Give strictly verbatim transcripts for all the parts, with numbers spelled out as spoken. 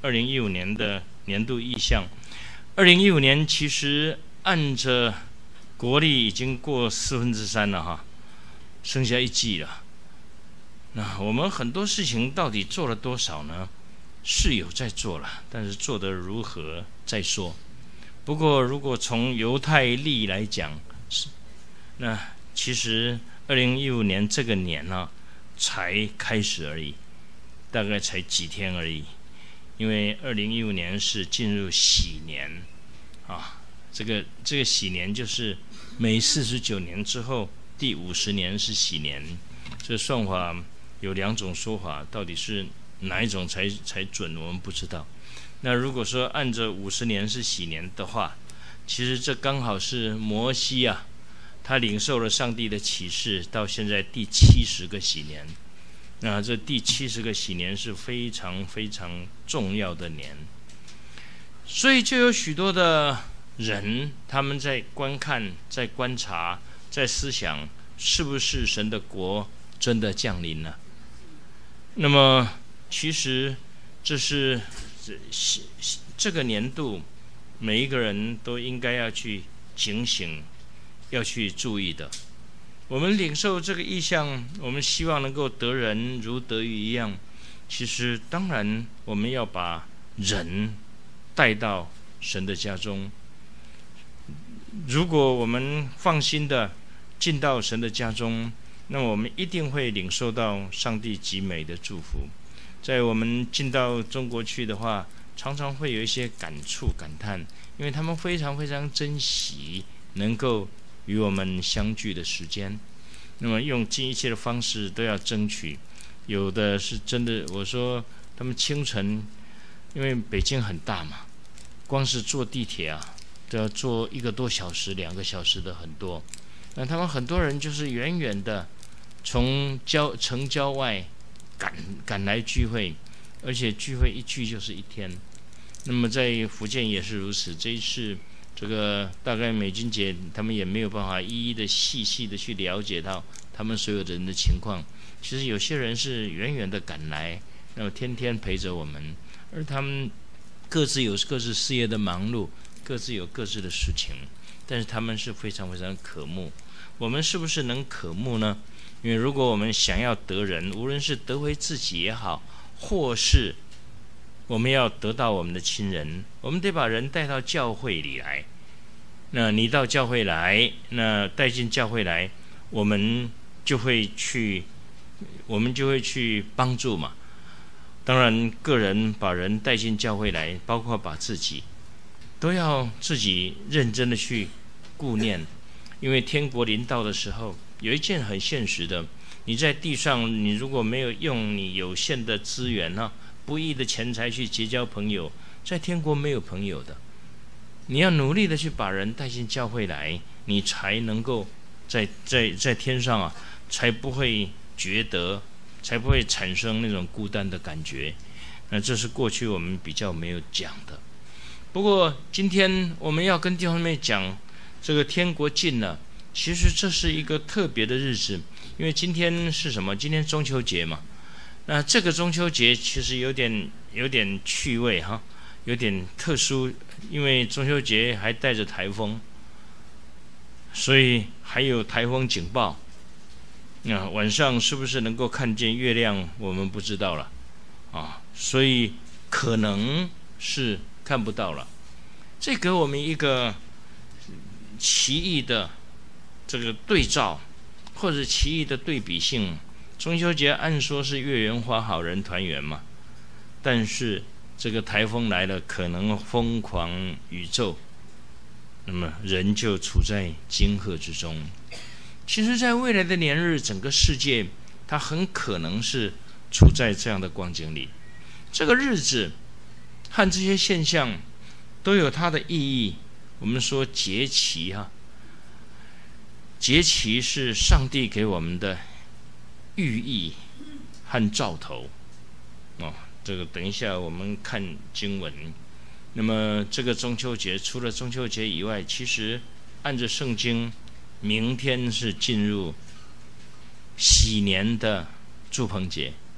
二零一五年的年度意向。二零一五年其实按着国历已经过四分之三了哈，剩下一季了。那我们很多事情到底做了多少呢？是有在做了，但是做得如何再说。不过如果从犹太历来讲，是那其实二零一五年这个年呢、啊、才开始而已，大概才几天而已。因为二零一五年是进入喜年啊，这个这个喜年就是每四十九年之后第五十年是喜年。这算法有两种说法，到底是哪一种才才准，我们不知道。那如果说按照五十年是喜年的话，其实这刚好是摩西啊，他领受了上帝的启示，到现在第七十个喜年。那这第七十个喜年是非常非常重要的年，所以就有许多的人，他们在观看、在观察、在思想，是不是神的国真的降临了？那么，其实这是这这个年度每一个人都应该要去警醒，要去注意的。我们领受这个意象，我们希望能够得人如得鱼一样。其实当然我们要把人带到神的家中。如果我们放心的进到神的家中，那我们一定会领受到上帝极美的祝福。在我们进到中国去的话，常常会有一些感触感叹，因为他们非常非常珍惜能够与我们相聚的时间，那么用尽一切的方式都要争取。有的是真的，我说他们清晨，因为北京很大嘛，光是坐地铁啊都要坐一个多小时两个小时的很多。那他们很多人就是远远的从郊城郊外赶赶来聚会，而且聚会一聚就是一天。那么在福建也是如此，这一次这个大概美君姐他们也没有办法一一的细细的去了解到他们所有的人的情况。其实有些人是远远的赶来，那么天天陪着我们，而他们各自有各自事业的忙碌，各自有各自的事情，但是他们是非常非常渴慕。我们是不是能渴慕呢？因为如果我们想要得人，无论是得回自己也好，或是我们要得到我们的亲人，我们得把人带到教会里来。那你到教会来，那带进教会来，我们就会去，我们就会去帮助嘛。当然，个人把人带进教会来，包括把自己，都要自己认真的去顾念，因为天国临到的时候，有一件很现实的，你在地上，你如果没有用你有限的资源呢、啊，不义的钱财去结交朋友，在天国没有朋友的。你要努力的去把人带进教会来，你才能够在在在天上啊，才不会觉得，才不会产生那种孤单的感觉。那这是过去我们比较没有讲的。不过今天我们要跟弟兄妹讲，这个天国近了，其实这是一个特别的日子，因为今天是什么？今天中秋节嘛。那这个中秋节其实有点有点趣味哈，有点特殊，因为中秋节还带着台风，所以还有台风警报。那晚上是不是能够看见月亮，我们不知道了啊，所以可能是看不到了。这给我们一个奇异的这个对照，或者奇异的对比性。中秋节按说是月圆花好人团圆嘛，但是这个台风来了，可能疯狂宇宙，那么人就处在惊吓之中。其实在未来的年日，整个世界它很可能是处在这样的光景里。这个日子和这些现象都有它的意义。我们说节期哈、啊，节期是上帝给我们的寓意和兆头哦，这个等一下我们看经文。那么这个中秋节，除了中秋节以外，其实按着圣经，明天是进入喜年的住棚节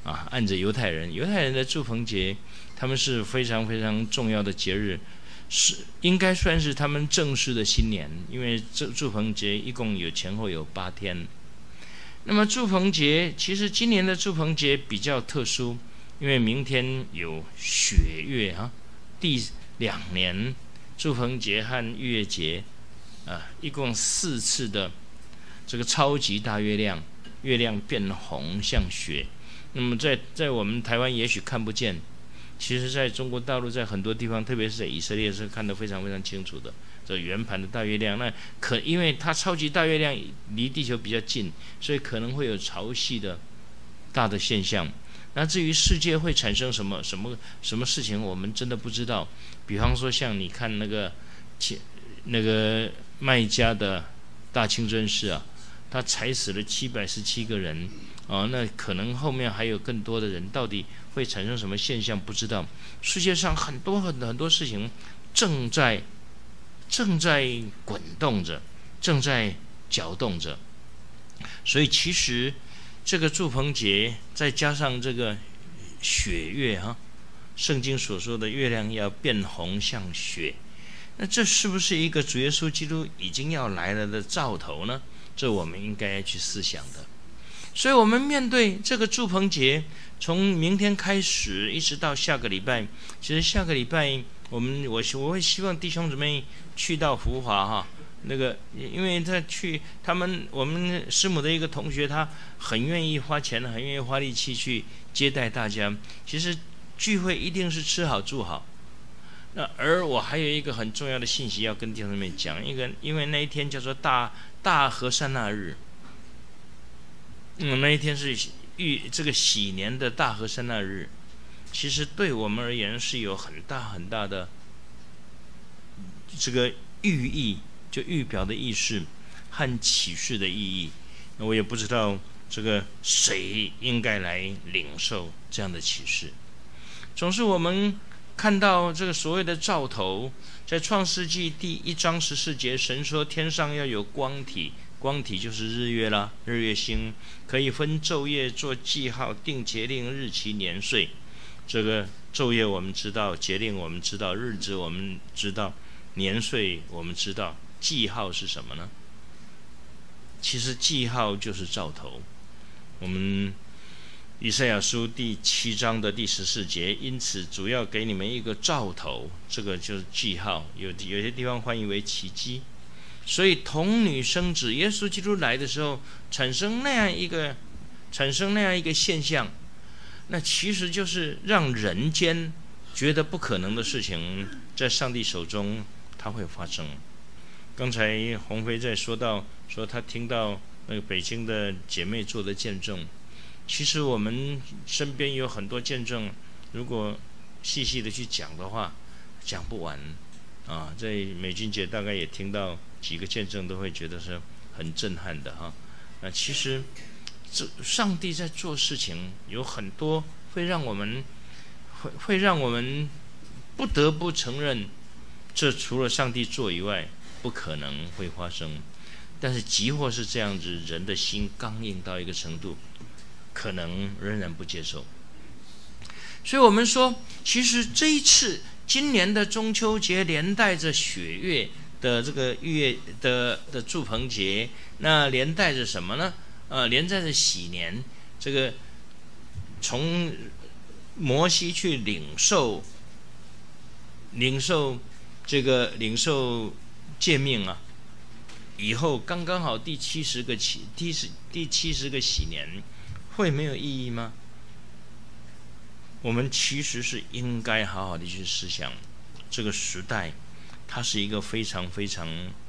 啊，按着犹太人，犹太人的住棚节，他们是非常非常重要的节日，是应该算是他们正式的新年，因为这住棚节一共有前后有八天。那么住棚节，其实今年的住棚节比较特殊，因为明天有雪月啊，第两年住棚节和逾越节啊，一共四次的这个超级大月亮，月亮变红像雪。那么在在我们台湾也许看不见，其实在中国大陆在很多地方，特别是在以色列是看得非常非常清楚的。这圆盘的大月亮，那可因为它超级大月亮离地球比较近，所以可能会有潮汐的大的现象。那至于世界会产生什么什么什么事情，我们真的不知道。比方说像你看那个那个麦加的大清真寺啊，他踩死了七百十七个人啊，那可能后面还有更多的人，到底会产生什么现象不知道。世界上很多很多很多事情正在正在滚动着，正在搅动着。所以其实这个住棚节再加上这个雪月哈，圣经所说的月亮要变红像雪，那这是不是一个主耶稣基督已经要来了的兆头呢？这我们应该去思想的。所以我们面对这个住棚节，从明天开始一直到下个礼拜，其实下个礼拜我们我我会希望弟兄姊妹去到福华哈，那个因为他去他们我们师母的一个同学，他很愿意花钱，很愿意花力气去接待大家。其实聚会一定是吃好住好。那而我还有一个很重要的信息要跟弟兄姊妹讲，一个因为那一天叫做大大和散那日，嗯，那一天是预这个喜年的大和散那日。其实对我们而言是有很大很大的这个寓意，就预表的意识和启示的意义。我也不知道这个谁应该来领受这样的启示。总是我们看到这个所谓的兆头，在创世纪第一章十四节，神说天上要有光体，光体就是日月啦，日月星可以分昼夜做记号，定节令日期年岁。这个昼夜我们知道，节令我们知道，日子我们知道，年岁我们知道，记号是什么呢？其实记号就是兆头。我们以赛亚书第七章的第十四节，因此主要给你们一个兆头，这个就是记号，有有些地方翻译为奇迹。所以童女生子，耶稣基督来的时候，产生那样一个产生那样一个现象，那其实就是让人间觉得不可能的事情，在上帝手中它会发生。刚才鸿飞在说到，说他听到那个北京的姐妹做的见证，其实我们身边有很多见证，如果细细的去讲的话，讲不完啊。在美君姐大概也听到几个见证，都会觉得是很震撼的哈。那其实这上帝在做事情有很多会让我们会会让我们不得不承认，这除了上帝做以外不可能会发生。但是即或是这样子，人的心刚硬到一个程度，可能仍然不接受。所以我们说，其实这一次今年的中秋节连带着雪月的这个月的的住棚节，那连带着什么呢？呃，连带着喜年，这个从摩西去领受领受这个领受诫命啊，以后刚刚好第七十个喜第十第七十个喜年，会没有意义吗？我们其实是应该好好的去思想，这个时代它是一个非常非常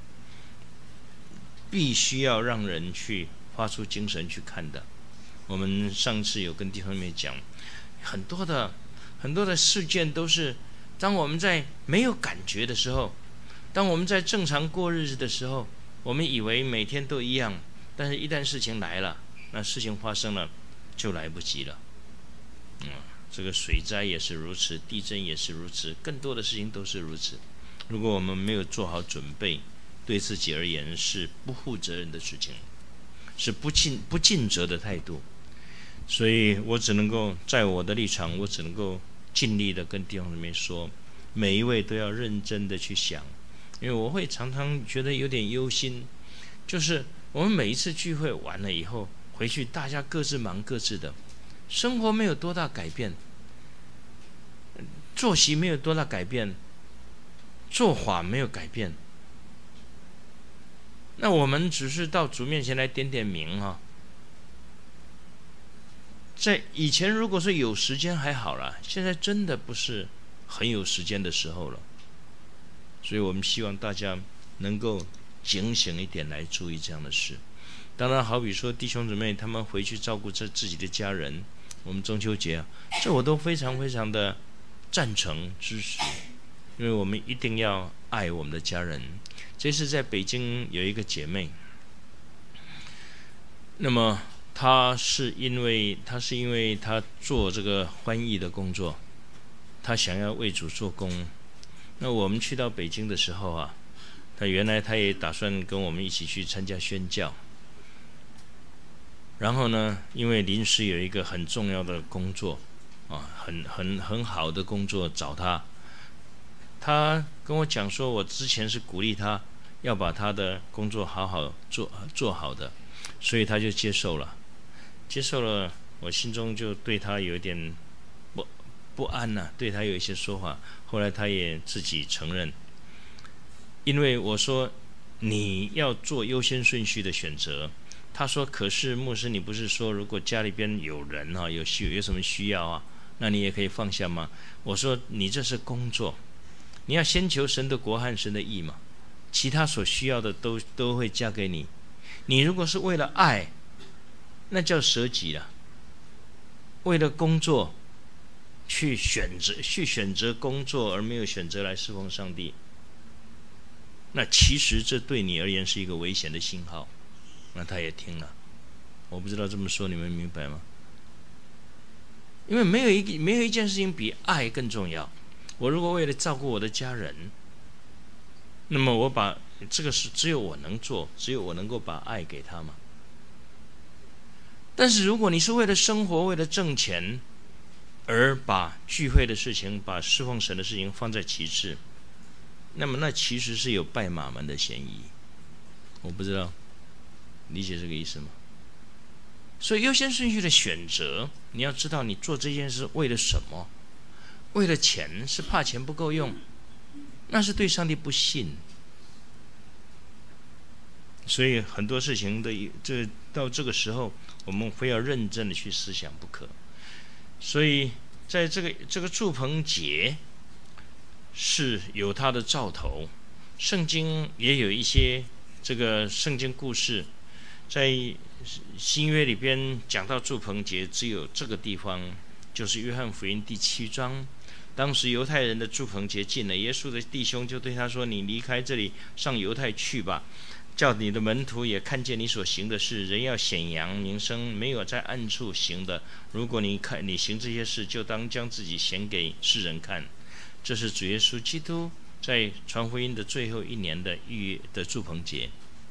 必须要让人去发出精神去看的。我们上次有跟弟兄们讲，很多的很多的事件都是当我们在没有感觉的时候，当我们在正常过日子的时候，我们以为每天都一样，但是一旦事情来了，那事情发生了就来不及了。嗯，这个水灾也是如此，地震也是如此，更多的事情都是如此。如果我们没有做好准备，对自己而言是不负责任的事情，是不尽不尽责的态度。 所以我只能够在我的立场，我只能够尽力的跟弟兄姊妹说，每一位都要认真的去想，因为我会常常觉得有点忧心，就是我们每一次聚会完了以后回去，大家各自忙各自的，生活没有多大改变，作息没有多大改变，做法没有改变，那我们只是到主面前来点点名啊。在以前如果说有时间还好啦，现在真的不是很有时间的时候了，所以我们希望大家能够警醒一点来注意这样的事。当然好比说弟兄姊妹他们回去照顾这自己的家人，我们中秋节啊，这我都非常非常的赞成支持，因为我们一定要爱我们的家人。这次在北京有一个姐妹，那么她是因为她是因为她做这个翻译的工作，她想要为主做工。那我们去到北京的时候啊，她原来她也打算跟我们一起去参加宣教，然后呢，因为临时有一个很重要的工作啊，很很很好的工作找她，她跟我讲说，我之前是鼓励她要把她的工作好好做做好的，所以她就接受了。接受了，我心中就对她有一点不不安呐、啊，对她有一些说法。后来她也自己承认，因为我说你要做优先顺序的选择。她说：“可是牧师，你不是说如果家里边有人啊，有需有什么需要啊，那你也可以放下吗？”我说：“你这是工作，你要先求神的国和神的义嘛，其他所需要的都都会加给你。你如果是为了爱，那叫舍己了。为了工作去选择去选择工作，而没有选择来侍奉上帝，那其实这对你而言是一个危险的信号。”那他也听了，我不知道这么说你们明白吗？因为没有一没有一件事情比爱更重要。我如果为了照顾我的家人，那么我把这个是只有我能做，只有我能够把爱给他嘛。但是如果你是为了生活，为了挣钱，而把聚会的事情，把侍奉神的事情放在其次，那么那其实是有拜马门的嫌疑。我不知道理解这个意思吗？所以优先顺序的选择，你要知道你做这件事为了什么。为了钱，是怕钱不够用，那是对上帝不信。所以很多事情的这到这个时候，我们非要认真的去思想不可。所以在这个这个住棚节是有它的兆头，圣经也有一些这个圣经故事，在新约里边讲到住棚节，只有这个地方，就是约翰福音第七章。当时犹太人的住棚节近了，耶稣的弟兄就对他说：“你离开这里，上犹太去吧，叫你的门徒也看见你所行的事。人要显扬名声，没有在暗处行的。如果你看你行这些事，就当将自己显给世人看。”这是主耶稣基督在传福音的最后一年的逾越的住棚节。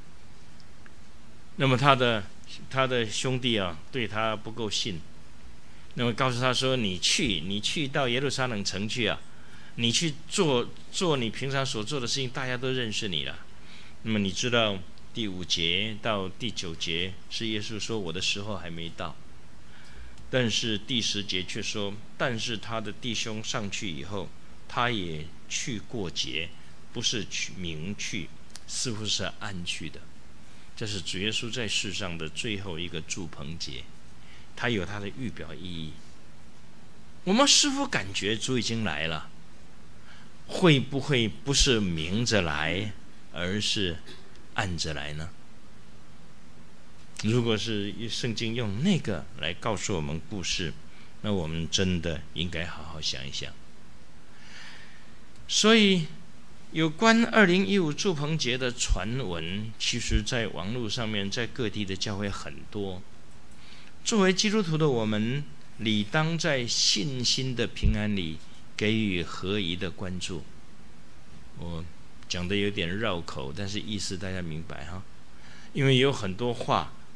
那么他的他的兄弟啊，对他不够信，那么告诉他说：“你去，你去到耶路撒冷城去啊，你去做做你平常所做的事情，大家都认识你了。”那么你知道第五节到第九节是耶稣说：“我的时候还没到。”但是第十节却说：“但是他的弟兄上去以后，他也去过节，不是去明去，似乎是暗去的。”这是主耶稣在世上的最后一个住棚节，它有它的预表意义。我们是否感觉主已经来了？会不会不是明着来，而是暗着来呢？如果是圣经用那个来告诉我们故事，那我们真的应该好好想一想。所以有关二零一五住棚节的传闻，其实在网络上面，在各地的教会很多。作为基督徒的我们，理当在信心的平安里给予合宜的关注。我讲的有点绕口，但是意思大家明白哈。因为有很多话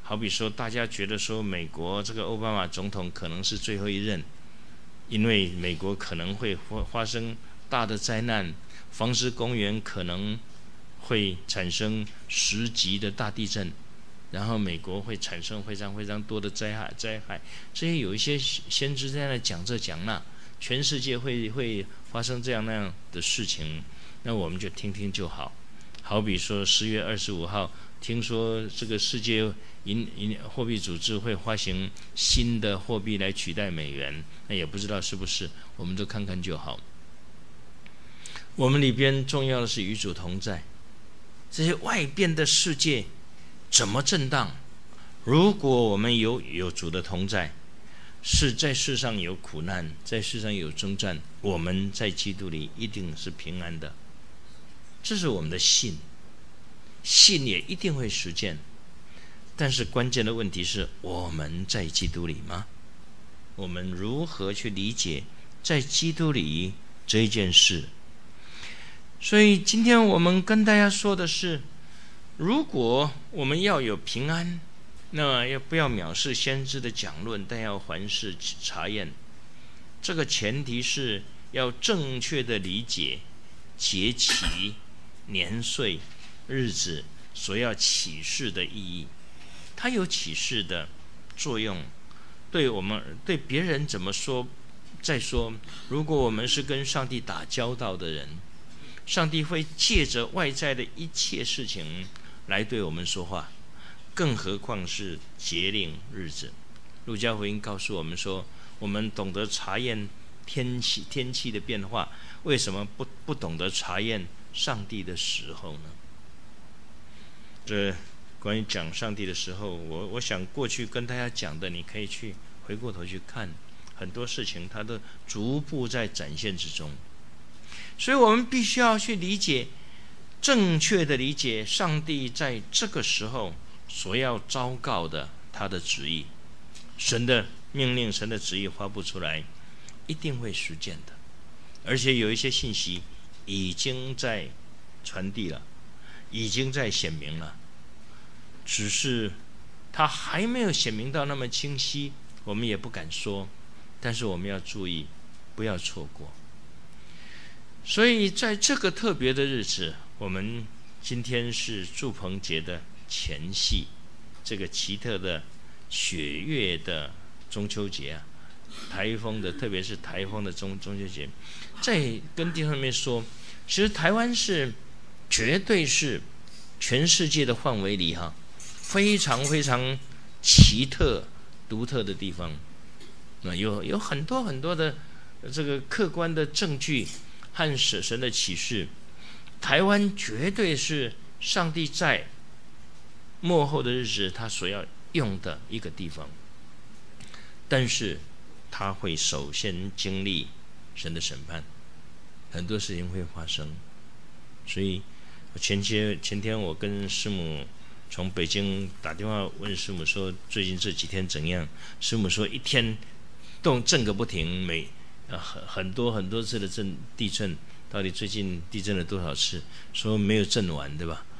好比说，大家觉得说美国这个奥巴马总统可能是最后一任，因为美国可能会发生大的灾难，黄石公园可能会产生十级的大地震，然后美国会产生非常非常多的灾害灾害。这些有一些先知在那讲这讲那，全世界会会发生这样那样的事情，那我们就听听就好。好比说十月二十五号，听说这个世界银银货币组织会发行新的货币来取代美元，那也不知道是不是，我们都看看就好。我们里边重要的是与主同在，这些外边的世界怎么震荡？如果我们有有主的同在，是在世上有苦难，在世上有征战，我们在基督里一定是平安的。这是我们的信，信也一定会实践。但是关键的问题是，我们在基督里吗？我们如何去理解在基督里这一件事？所以今天我们跟大家说的是，如果我们要有平安，那么要不要藐视先知的讲论，但要凡事查验。这个前提是要正确的理解节期、年岁、日子所要启示的意义。它有启示的作用，对我们对别人怎么说？再说，如果我们是跟上帝打交道的人，上帝会借着外在的一切事情来对我们说话，更何况是节令日子。路加福音告诉我们说，我们懂得查验天气天气的变化，为什么不不懂得查验上帝的时候呢？这关于讲上帝的时候，我我想过去跟大家讲的，你可以去回过头去看，很多事情它都逐步在展现之中。所以我们必须要去理解，正确的理解上帝在这个时候所要昭告的他的旨意。神的命令，神的旨意发布出来，一定会实践的。而且有一些信息已经在传递了，已经在显明了，只是它还没有显明到那么清晰，我们也不敢说。但是我们要注意，不要错过。所以在这个特别的日子，我们今天是住棚节的前夕，这个奇特的雪月的中秋节啊，台风的，特别是台风的中中秋节。再跟弟兄们说，其实台湾是绝对是全世界的范围里哈，非常非常奇特独特的地方。那有有很多很多的这个客观的证据和神的启示，台湾绝对是上帝在末后的日子他所要用的一个地方。但是他会首先经历神的审判，很多事情会发生。所以前天前天我跟师母从北京打电话问师母说，最近这几天怎样？师母说一天动震个不停，每呃很很多很多次的震地震，到底最近地震了多少次？说没有震完，对吧？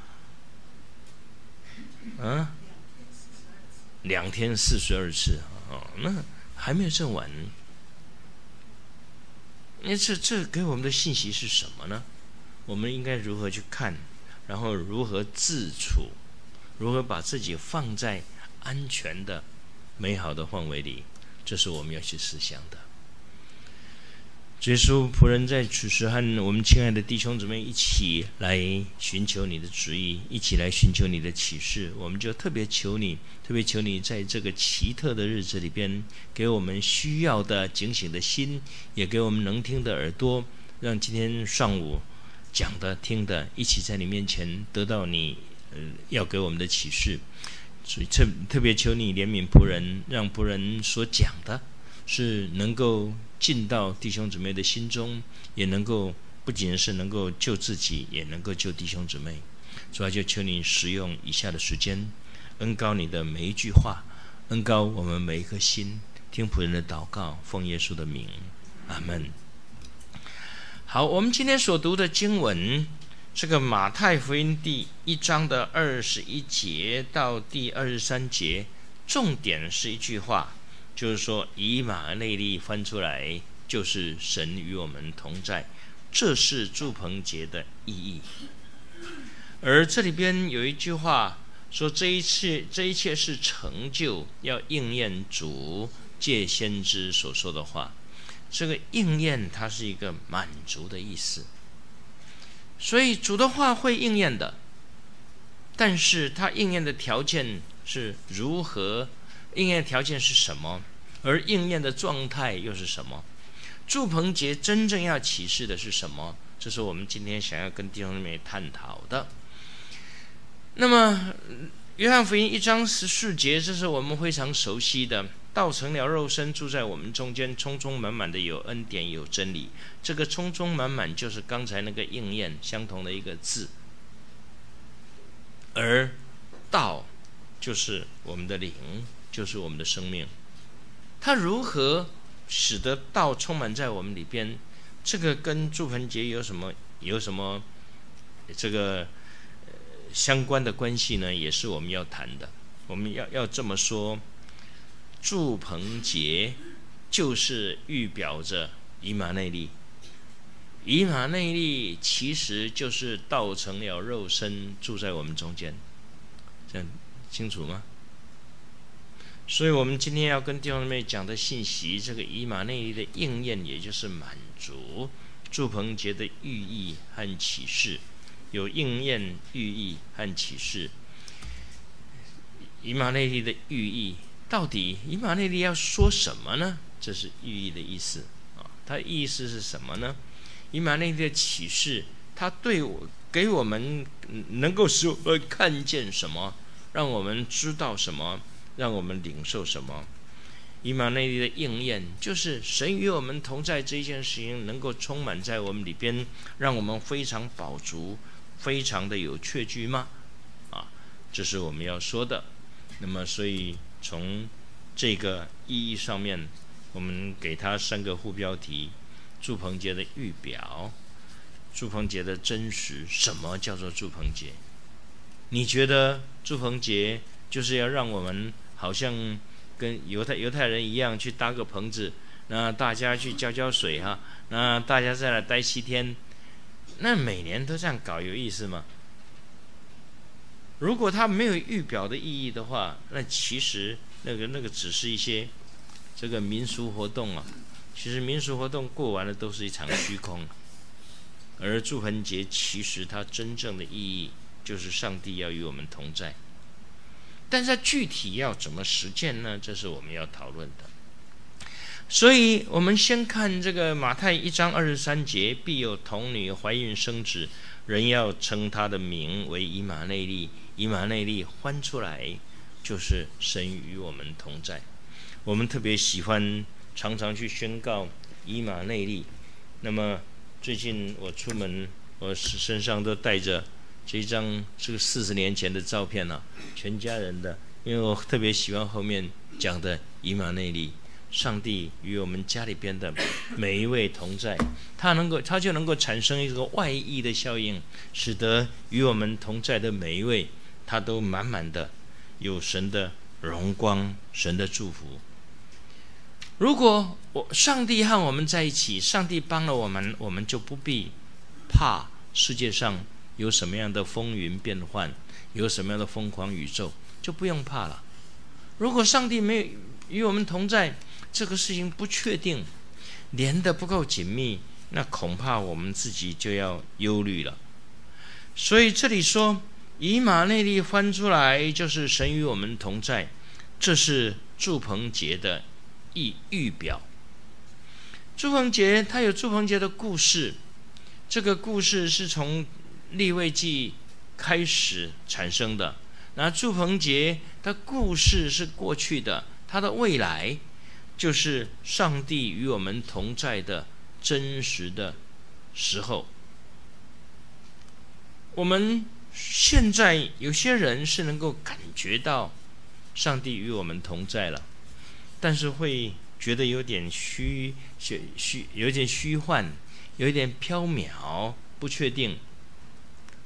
啊，两天四十二次哦，那还没有震完。那这这给我们的信息是什么呢？我们应该如何去看，然后如何自处，如何把自己放在安全的、美好的范围里？这是我们要去思想的。耶稣仆人在此时和我们亲爱的弟兄姊妹一起来寻求你的旨意，一起来寻求你的启示。我们就特别求你，特别求你在这个奇特的日子里边，给我们需要的警醒的心，也给我们能听的耳朵，让今天上午讲的听的一起在你面前得到你、呃、要给我们的启示。所以特特别求你怜悯仆人，让仆人所讲的是能够进到弟兄姊妹的心中，也能够不仅是能够救自己，也能够救弟兄姊妹。所以就求你使用以下的时间，恩膏你的每一句话，恩膏我们每一颗心，听仆人的祷告，奉耶稣的名，阿们。好，我们今天所读的经文这个马太福音第一章的二十一节到第二十三节，重点是一句话，就是说以马内利翻出来就是神与我们同在，这是住棚节的意义。而这里边有一句话说，这一切这一切是成就，要应验主借先知所说的话。这个应验它是一个满足的意思，所以主的话会应验的，但是它应验的条件是如何？应验的条件是什么？而应验的状态又是什么？住棚节真正要启示的是什么？这是我们今天想要跟弟兄姊妹探讨的。那么约翰福音一章十四节，这是我们非常熟悉的，道成了肉身，住在我们中间，充充满满的有恩典有真理。这个充充满满就是刚才那个应验相同的一个字，而道就是我们的灵，就是我们的生命。它如何使得道充满在我们里边？这个跟住棚节有什么有什么这个相关的关系呢？也是我们要谈的。我们要要这么说，住棚节就是预表着以马内利，以马内利其实就是道成了肉身，住在我们中间，这样清楚吗？所以我们今天要跟弟兄姊妹讲的信息，这个以马内利的应验，也就是满足住棚节的寓意和启示，有应验、寓意和启示。以马内利的寓意，到底以马内利要说什么呢？这是寓意的意思啊。它的意思是什么呢？以马内利的启示，它对我给我们能够使我们看见什么，让我们知道什么，让我们领受什么。以马内利的应验，就是神与我们同在这一件事情能够充满在我们里边，让我们非常饱足，非常的有确据吗？啊，这是我们要说的。那么所以从这个意义上面，我们给它三个副标题：住棚节的预表，住棚节的真实。什么叫做住棚节？你觉得住棚节就是要让我们好像跟犹太犹太人一样去搭个棚子，那大家去浇浇水哈，那大家再来待七天，那每年都这样搞有意思吗？如果它没有预表的意义的话，那其实那个那个只是一些这个民俗活动啊。其实民俗活动过完了都是一场虚空，而住棚节其实它真正的意义就是上帝要与我们同在。但是具体要怎么实践呢？这是我们要讨论的。所以我们先看这个马太一章二十三节，必有童女怀孕生子，人要称他的名为以马内利。以马内利翻出来就是神与我们同在。我们特别喜欢常常去宣告以马内利。那么最近我出门，我身上都带着这一张这个四十年前的照片啊，全家人的，因为我特别喜欢后面讲的以马内利，上帝与我们家里边的每一位同在，他能够，他就能够产生一个外溢的效应，使得与我们同在的每一位，他都满满的有神的荣光，神的祝福。如果我上帝和我们在一起，上帝帮了我们，我们就不必怕世界上有什么样的风云变幻，有什么样的疯狂宇宙，就不用怕了。如果上帝没有与我们同在，这个事情不确定，连得不够紧密，那恐怕我们自己就要忧虑了。所以这里说以马内利翻出来就是神与我们同在，这是住棚节的预表。住棚节它有住棚节的故事，这个故事是从利未记开始产生的。那住棚节它故事是过去的，它的未来就是上帝与我们同在的真实的时候。我们现在有些人是能够感觉到上帝与我们同在了，但是会觉得有点虚虚有点虚幻，有一点缥缈不确定。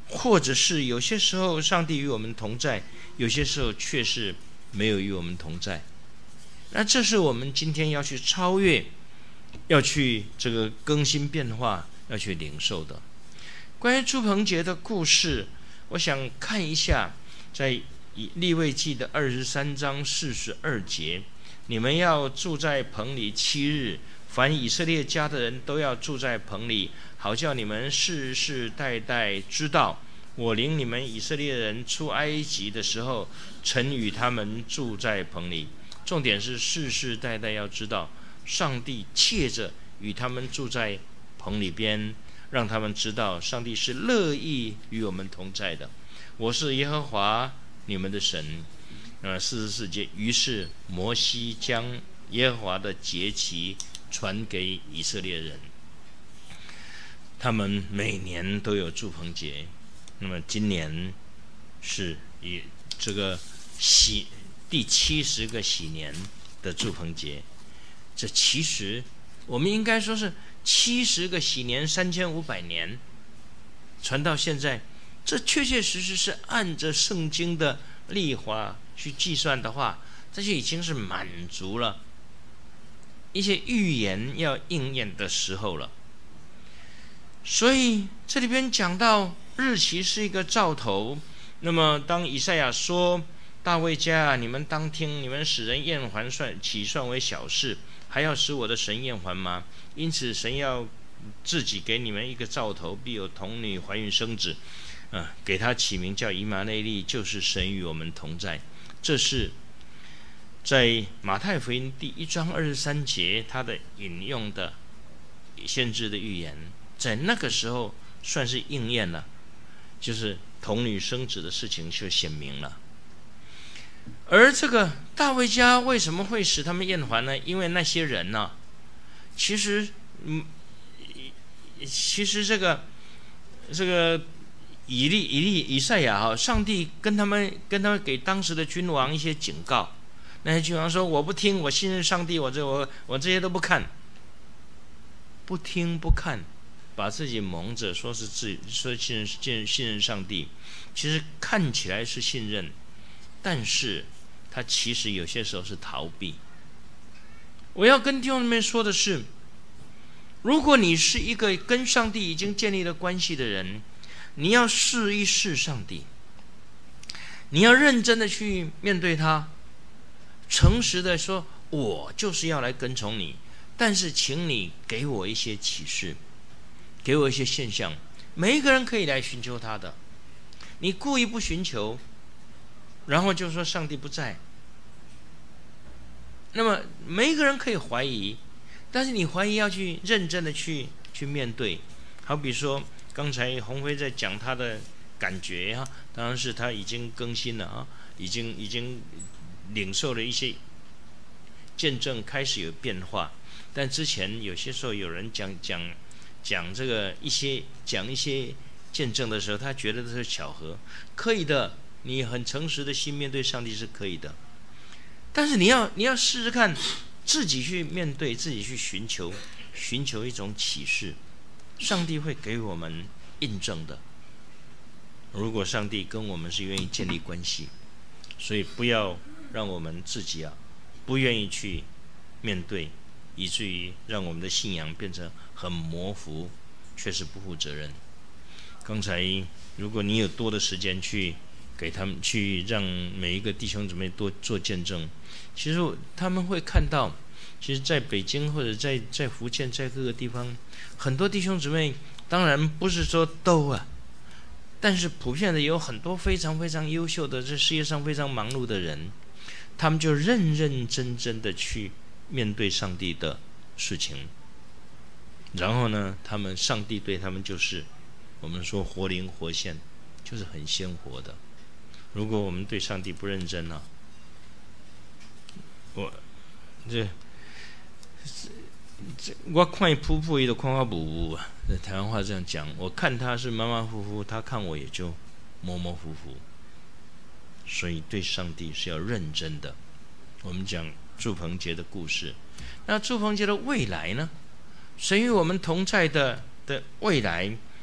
或者是有些时候上帝与我们同在，有些时候却是没有与我们同在。那这是我们今天要去超越，要去这个更新变化，要去领受的。关于住棚节的故事，我想看一下，在利未记的二十三章四十二节，你们要住在棚里七日，凡以色列家的人都要住在棚里，好叫你们世世代代知道，我领你们以色列人出埃及的时候，曾与他们住在棚里。重点是世世代代要知道，上帝借着与他们住在棚里边，让他们知道上帝是乐意与我们同在的。我是耶和华你们的神。呃，四十四节，于是摩西将耶和华的节期传给以色列人，他们每年都有住棚节。那么今年是以这个喜第七十个喜年的住棚节，这其实我们应该说是七十个喜年，三千五百年传到现在，这确确实实是按着圣经的历法去计算的话，这就已经是满足了一些预言要应验的时候了。所以这里边讲到日期是一个兆头。那么当以赛亚说，大卫家啊，你们当听，你们使人厌烦算起算为小事，还要使我的神厌烦吗？因此神要自己给你们一个兆头，必有童女怀孕生子，呃、给他起名叫以马内利，就是神与我们同在。这是在马太福音第一章二十三节他的引用的先知的预言，在那个时候算是应验了，就是童女生子的事情就显明了。而这个大卫家为什么会使他们厌烦呢？因为那些人呢、啊，其实，嗯，其实这个这个以利以利以赛亚哈，上帝跟他们跟他们给当时的君王一些警告。那些君王说：“我不听，我信任上帝，我这我我这些都不看，不听不看，把自己蒙着，说是自说信任信任信任上帝，其实看起来是信任。”但是他其实有些时候是逃避。我要跟弟兄们说的是，如果你是一个跟上帝已经建立了关系的人，你要试一试上帝，你要认真的去面对他，诚实的说，我就是要来跟从你，但是请你给我一些启示，给我一些现象。每一个人可以来寻求他的，你故意不寻求，然后就说上帝不在，那么每一个人可以怀疑，但是你怀疑要去认真的去去面对。好比说刚才鸿飞在讲他的感觉哈，当然是他已经更新了啊，已经已经领受了一些见证，开始有变化。但之前有些时候有人讲讲讲这个一些讲一些见证的时候，他觉得这是巧合，可以的。你很诚实的心面对上帝是可以的，但是你要你要试试看，自己去面对，自己去寻求，寻求一种启示，上帝会给我们印证的。如果上帝跟我们是愿意建立关系，所以不要让我们自己啊不愿意去面对，以至于让我们的信仰变成很模糊，却是不负责任。刚才如果你有多的时间去给他们去让每一个弟兄姊妹多做见证，其实他们会看到，其实在北京或者在在福建，在各个地方，很多弟兄姊妹当然不是说都啊，但是普遍的有很多非常非常优秀的，这世界上非常忙碌的人，他们就认认真真的去面对上帝的事情，然后呢，他们上帝对他们就是我们说活灵活现，就是很鲜活的。如果我们对上帝不认真了、啊，我这这我看伊噗噗，伊就看我糊糊啊。台湾话这样讲，我看他是马马虎虎，他看我也就模模糊糊。所以对上帝是要认真的。我们讲住棚节的故事，那住棚节的未来呢？神与我们同在的的未来，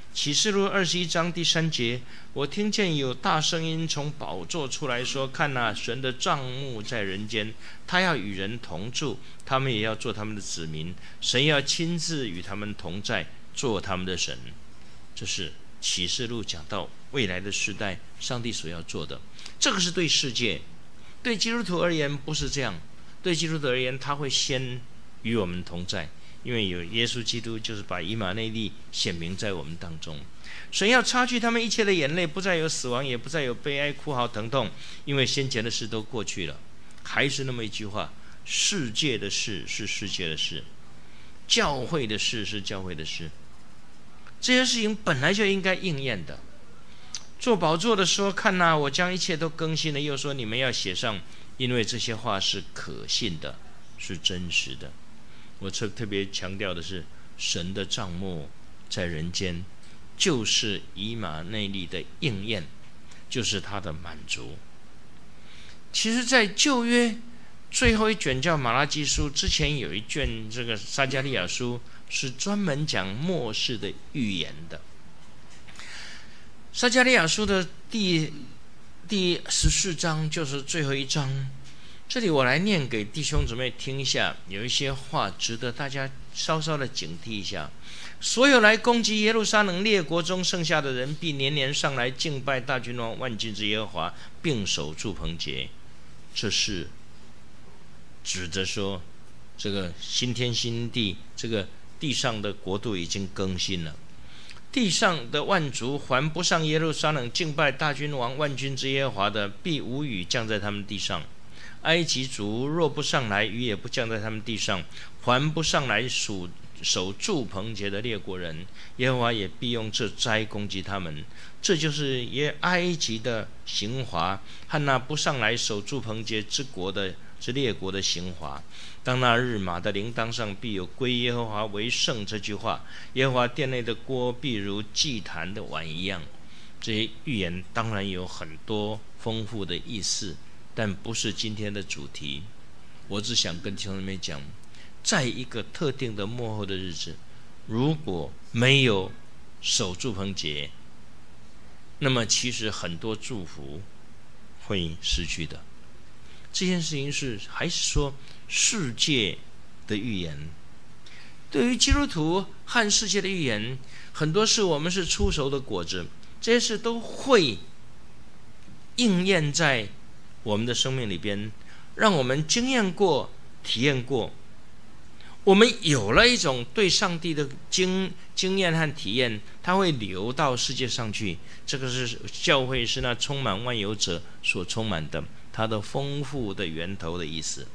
启示录二十一章第三节，我听见有大声音从宝座出来说：看哪，神的帐幕在人间，他要与人同住，他们也要做他们的子民，神要亲自与他们同在，做他们的神。这是启示录讲到未来的时代上帝所要做的。这个是对世界，对基督徒而言不是这样。对基督徒而言，他会先与我们同在，因为有耶稣基督，就是把以马内利显明在我们当中。神要擦去他们一切的眼泪，不再有死亡，也不再有悲哀、哭嚎、疼痛，因为先前的事都过去了。还是那么一句话，世界的事是世界的事，教会的事是教会的事，这些事情本来就应该应验的。做宝座的说：看哪，我将一切都更新了。又说：你们要写上，因为这些话是可信的，是真实的。我特特别强调的是，神的帐幕在人间，就是以马内利的应验，就是他的满足。其实在旧约最后一卷叫马拉基书之前，有一卷这个撒迦利亚书是专门讲末世的预言的。撒迦利亚书的第第十四章就是最后一章，这里我来念给弟兄姊妹听一下，有一些话值得大家稍稍的警惕一下。所有来攻击耶路撒冷列国中剩下的人，必年年上来敬拜大君王万军之耶和华，并守住棚节。这是指着说，这个新天新地，这个地上的国度已经更新了。地上的万族还不上耶路撒冷敬拜大君王万军之耶和华的，必无雨降在他们地上。埃及族若不上来，雨也不降在他们地上。还不上来属守住棚节的列国人，耶和华也必用这灾攻击他们。这就是耶埃及的刑罚，和那不上来守住棚节之国的之列国的刑罚。当那日，马的铃铛上必有归耶和华为圣这句话，耶和华殿内的锅必如祭坛的碗一样。这些预言当然有很多丰富的意思，但不是今天的主题。我只想跟弟兄姊妹讲，在一个特定的末后的日子，如果没有守住棚节，那么其实很多祝福会失去的。这件事情是还是说世界的预言？对于基督徒和世界的预言，很多事我们是出熟的果子，这些事都会应验在我们的生命里边，让我们经验过、体验过。我们有了一种对上帝的经经验和体验，它会流到世界上去。这个是教会，是那充满万有者所充满的，它的丰富的源头的意思。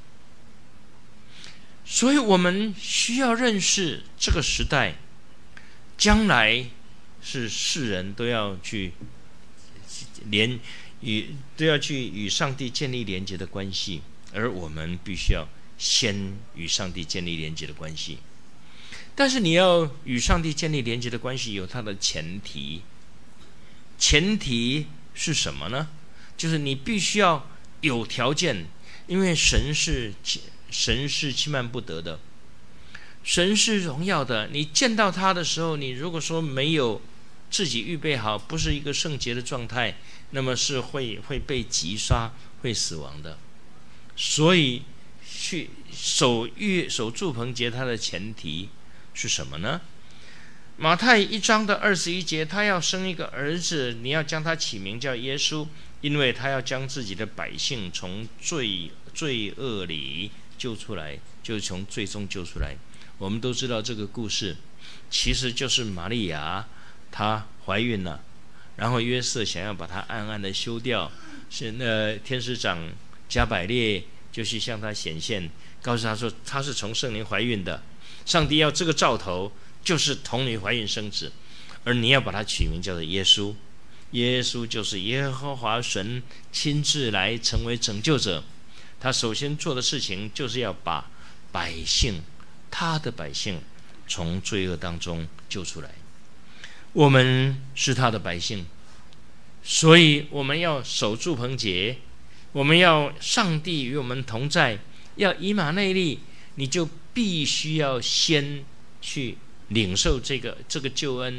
所以我们需要认识这个时代，将来是世人都要去连与都要去与上帝建立连结的关系，而我们必须要先与上帝建立连结的关系。但是你要与上帝建立连结的关系，有它的前提。前提是什么呢？就是你必须要有条件，因为神是神是欺瞒不得的，神是荣耀的。你见到他的时候，你如果说没有自己预备好，不是一个圣洁的状态，那么是会会被击杀，会死亡的。所以去守御守住棚节，它的前提是什么呢？马太一章的二十一节，他要生一个儿子，你要将他起名叫耶稣，因为他要将自己的百姓从罪罪恶里救出来，就是从罪中救出来。我们都知道这个故事，其实就是玛利亚她怀孕了，然后约瑟想要把她暗暗的休掉，是那天使长加百列就去向她显现，告诉她说她是从圣灵怀孕的，上帝要这个兆头，就是童女怀孕生子，而你要把它取名叫做耶稣。耶稣就是耶和华神亲自来成为拯救者，他首先做的事情就是要把百姓，他的百姓从罪恶当中救出来。我们是他的百姓，所以我们要守住棚节，我们要上帝与我们同在，要以马内利，你就必须要先去领受这个这个救恩，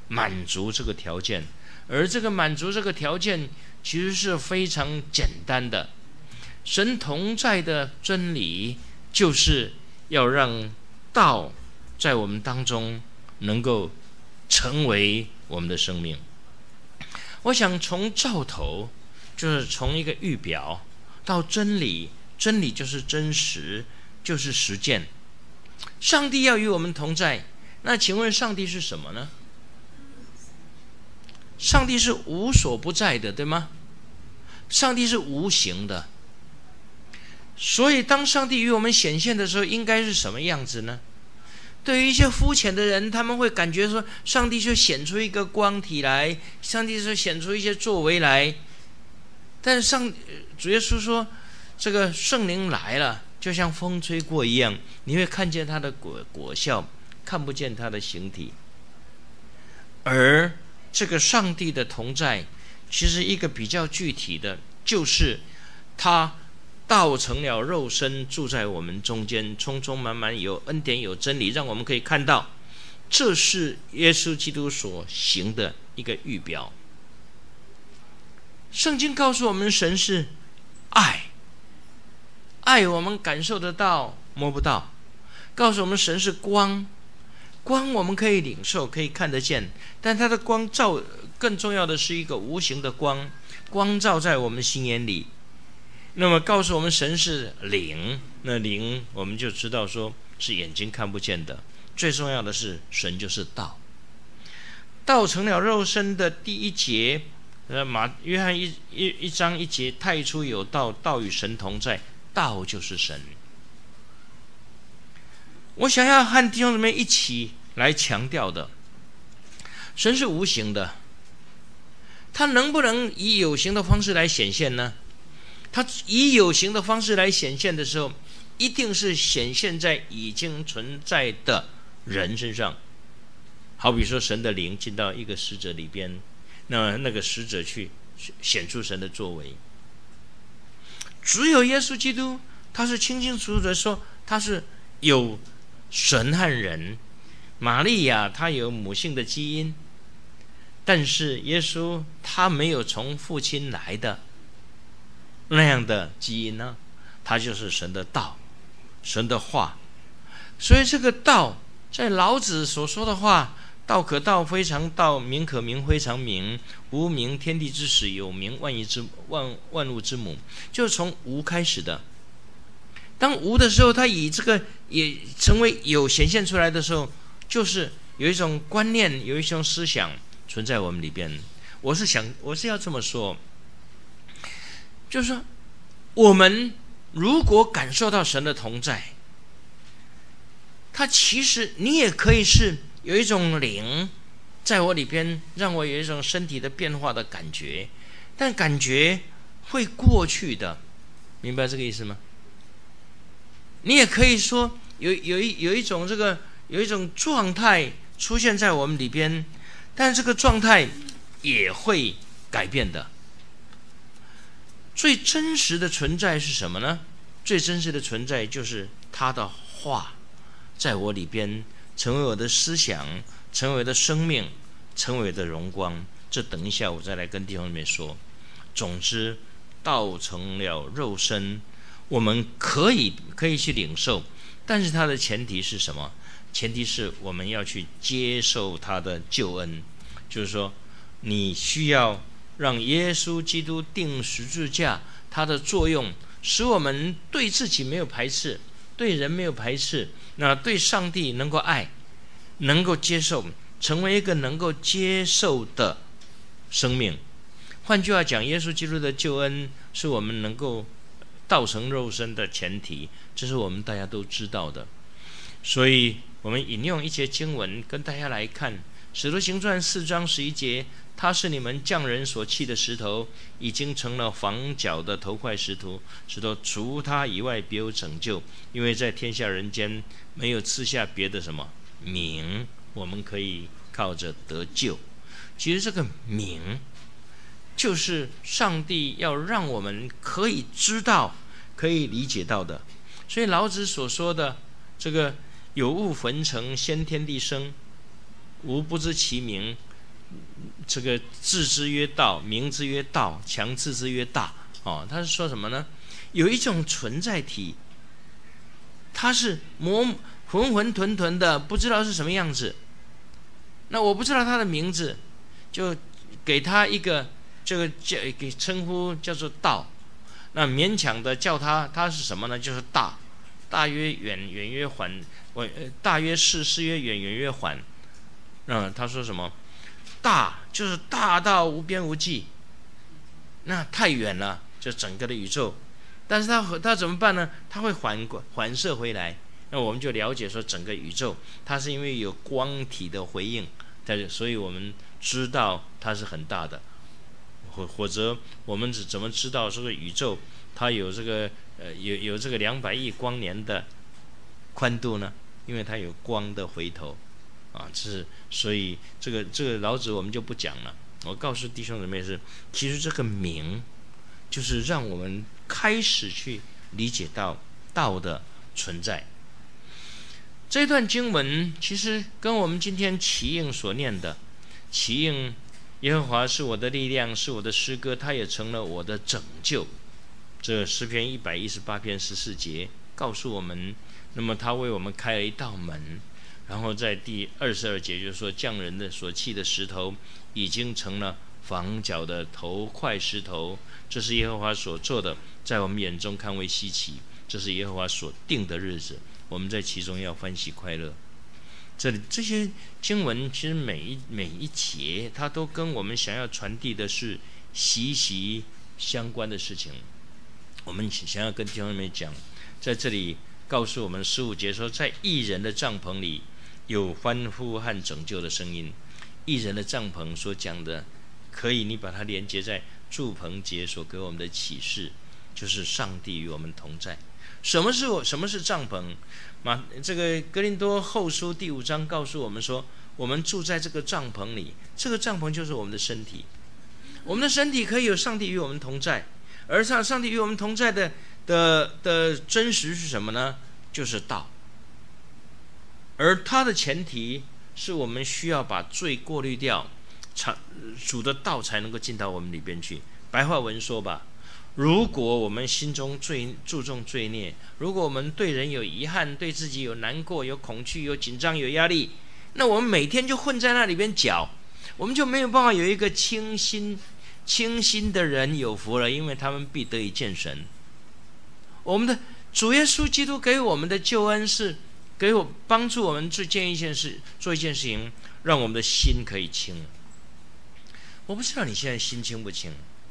满足这个条件，而这个满足这个条件其实是非常简单的。神同在的真理就是要让道在我们当中能够成为我们的生命。我想从兆头，就是从一个预表到真理，真理就是真实，就是实践。上帝要与我们同在，那请问上帝是什么呢？上帝是无所不在的，对吗？上帝是无形的，所以当上帝与我们显现的时候，应该是什么样子呢？对于一些肤浅的人，他们会感觉说，上帝就显出一个光体来，上帝就显出一些作为来。但是上主耶稣说，这个圣灵来了，就像风吹过一样，你会看见他的果果效，看不见他的形体。而这个上帝的同在，其实一个比较具体的，就是他道成了肉身，住在我们中间，充充满满有恩典有真理，让我们可以看到，这是耶稣基督所行的一个预表。圣经告诉我们，神是爱，爱我们感受得到摸不到，告诉我们神是光，光我们可以领受可以看得见，但它的光照更重要的是一个无形的光，光照在我们心眼里。那么告诉我们神是灵，那灵我们就知道说是眼睛看不见的。最重要的是神就是道，道成了肉身的第一节，呃，马约翰一一一章一节，太初有道，道与神同在，道就是神。我想要和弟兄姊妹一起来强调的，神是无形的，他能不能以有形的方式来显现呢？他以有形的方式来显现的时候，一定是显现在已经存在的人身上。好比说神的灵进到一个使者里边，那那个使者去显出神的作为。只有耶稣基督，他是清清楚楚的说他是有神和人。玛利亚她有母性的基因，但是耶稣他没有从父亲来的那样的基因呢，他就是神的道，神的话。所以这个道在老子所说的话，道可道非常道，名可名非常名，无名天地之始，有名万物之万万物之母，就是从无开始的。当无的时候，他以这个也成为有显现出来的时候，就是有一种观念，有一种思想存在我们里边。我是想，我是要这么说，就是说，我们如果感受到神的同在，他其实你也可以是有一种灵在我里边，让我有一种身体的变化的感觉，但感觉会过去的，明白这个意思吗？你也可以说有有一有一种这个有一种状态出现在我们里边，但这个状态也会改变的。最真实的存在是什么呢？最真实的存在就是他的话在我里边，成为我的思想，成为我的生命，成为我的荣光。这等一下我再来跟弟兄们说。总之，道成了肉身，我们可以可以去领受，但是它的前提是什么？前提是我们要去接受他的救恩，就是说你需要让耶稣基督钉十字架，它的作用使我们对自己没有排斥，对人没有排斥，那对上帝能够爱，能够接受，成为一个能够接受的生命。换句话讲，耶稣基督的救恩是我们能够道成肉身的前提，这是我们大家都知道的。所以我们引用一节经文跟大家来看，使徒行传四章十一节，他是你们匠人所弃的石头，已经成了房角的头块石头，石头除他以外别有拯救，因为在天下人间没有赐下别的什么名，我们可以靠着得救。其实这个名就是上帝要让我们可以知道，可以理解到的。所以老子所说的这个有物焚成，先天地生，吾不知其名， 这个字之曰道，名之曰道，强字之曰大。哦，他是说什么呢？有一种存在体，它是模浑浑沌沌的，不知道是什么样子。那我不知道它的名字，就给它一个这个叫给称呼叫做道。那勉强的叫它，它是什么呢？就是大，大曰远，远曰缓，我大曰是，是曰远，远曰缓。嗯，他说什么？大就是大到无边无际，那太远了，就整个的宇宙。但是它它怎么办呢？它会缓缓射回来。那我们就了解说，整个宇宙它是因为有光体的回应，所以我们知道它是很大的。或或者我们怎么知道这个宇宙它有这个呃有有这个两百亿光年的宽度呢？因为它有光的回头。啊，这是所以这个这个老子我们就不讲了。我告诉弟兄姊妹是，其实这个名就是让我们开始去理解到道的存在。这段经文其实跟我们今天齐应所念的齐应耶和华是我的力量，是我的诗歌，他也成了我的拯救。这诗篇一百一十八篇十四节告诉我们，那么他为我们开了一道门。然后在第二十二节就是说，匠人的所弃的石头已经成了房角的头块石头，这是耶和华所做的，在我们眼中看为稀奇，这是耶和华所定的日子，我们在其中要欢喜快乐。这里这些经文其实每一每一节它都跟我们想要传递的是息息相关的事情。我们想要跟弟兄们讲，在这里告诉我们十五节说，在义人的帐篷里有欢呼和拯救的声音。义人的帐篷所讲的，可以你把它连接在住棚节所给我们的启示，就是上帝与我们同在。什么是什么是帐篷？马这个哥林多后书第五章告诉我们说，我们住在这个帐篷里，这个帐篷就是我们的身体。我们的身体可以有上帝与我们同在，而上上帝与我们同在的的的真实是什么呢？就是道。而它的前提是我们需要把罪过滤掉，主的道才能够进到我们里边去。白话文说吧，如果我们心中最注重罪孽，如果我们对人有遗憾，对自己有难过、有恐惧、有紧张、有压力，那我们每天就混在那里边搅，我们就没有办法有一个清心清心的人有福了，因为他们必得以见神。我们的主耶稣基督给我们的救恩是给我帮助我们去做一件事，做一件事情，让我们的心可以清。我不知道你现在心清不清，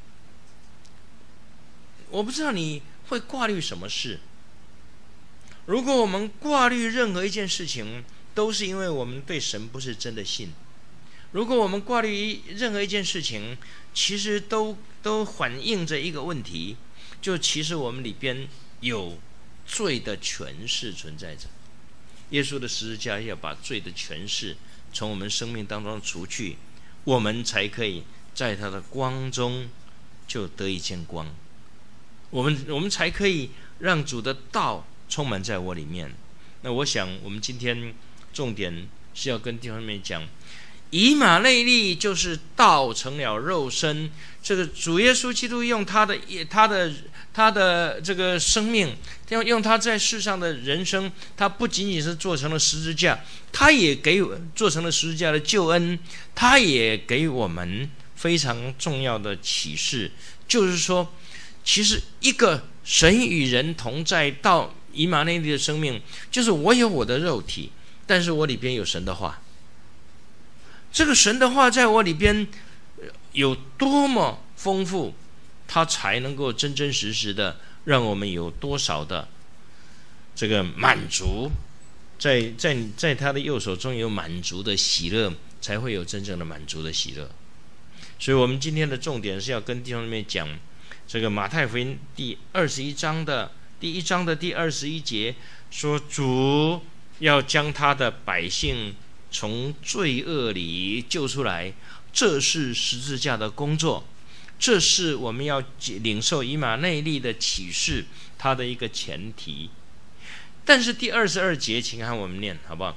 我不知道你会挂虑什么事。如果我们挂虑任何一件事情，都是因为我们对神不是真的信。如果我们挂虑任何一件事情，其实都都反映着一个问题，就其实我们里边有罪的权势存在着。耶稣的十字架要把罪的权势从我们生命当中除去，我们才可以在他的光中就得以见光。我们我们才可以让主的道充满在我里面。那我想我们今天重点是要跟弟兄们讲，以马内利就是道成了肉身。这个主耶稣基督用他的他的他的这个生命，用用他在世上的人生，他不仅仅是做成了十字架，他也给做成了十字架的救恩，他也给我们非常重要的启示，就是说，其实一个神与人同在到以马内利的生命，就是我有我的肉体，但是我里边有神的话。这个神的话在我里边有多么丰富，它才能够真真实实的让我们有多少的这个满足，在在在他的右手中有满足的喜乐，才会有真正的满足的喜乐。所以我们今天的重点是要跟弟兄们讲这个马太福音第二十一章的第一章的第二十一节，说主要将他的百姓从罪恶里救出来，这是十字架的工作，这是我们要领受以马内利的启示，它的一个前提。但是第二十二节，请看我们念好不好？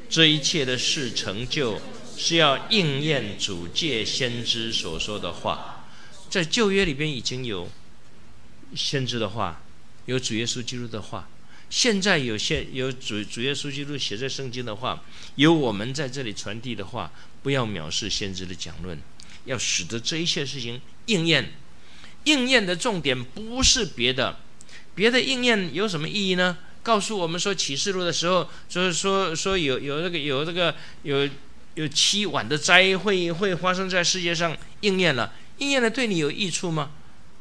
这一切的事成就，是要应验主借先知所说的话。在旧约里边已经有先知的话，有主耶稣基督的话，现在有现有主主耶稣基督写在圣经的话，有我们在这里传递的话。不要藐视先知的讲论，要使得这一切事情应验。应验的重点不是别的，别的应验有什么意义呢？告诉我们说启示录的时候，就是说说有有这个有这个有有七晚的灾会会发生在世界上，应验了，应验了对你有益处吗？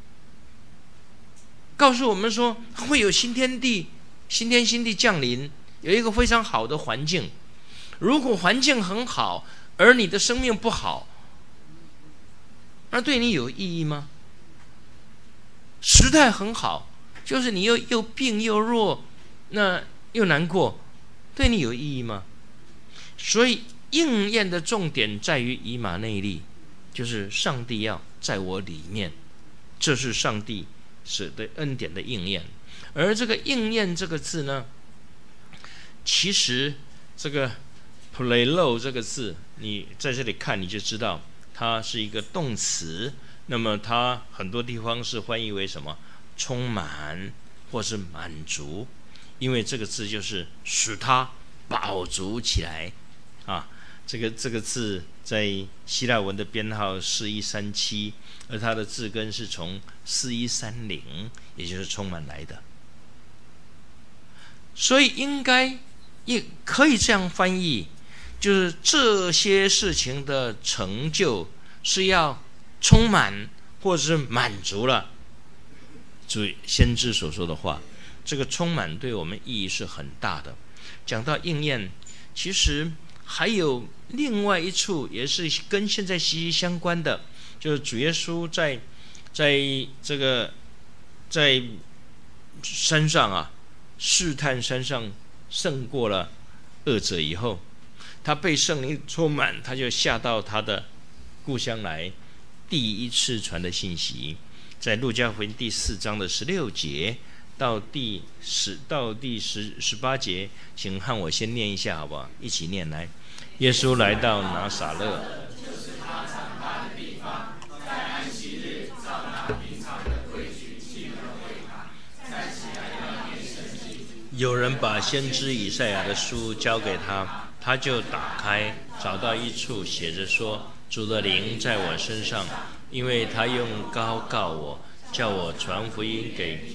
告诉我们说会有新天地、新天新地降临，有一个非常好的环境。如果环境很好，而你的生命不好，那对你有意义吗？时态很好，就是你又又病又弱，那又难过，对你有意义吗？所以应验的重点在于以马内利，就是上帝要在我里面，这是上帝使得恩典的应验。而这个应验这个字呢，其实这个 plelo 这个字，你在这里看你就知道它是一个动词，那么它很多地方是翻译为什么？充满或是满足，因为这个字就是使它饱足起来啊。这个这个字在希腊文的编号四一三七，而它的字根是从四一三零，也就是充满来的。所以应该也可以这样翻译，就是这些事情的成就是要充满或者是满足了主先知所说的话。这个充满对我们意义是很大的。讲到应验，其实还有另外一处也是跟现在息息相关的，就是主耶稣在在这个在山上啊，试探山上胜过了恶者以后，他被圣灵充满，他就下到他的故乡来，第一次传的信息，在路加福音第四章的十六节到第十到第十十八节，请和我先念一下好不好？一起念来。耶稣来到拿撒勒，就是他常发的地方，在安息日照那平常的规矩进了会堂，站起来要念圣经。有人把先知以赛亚的书交给他，他就打开，找到一处写着说：主的灵在我身上，因为他用膏告我，叫我传福音给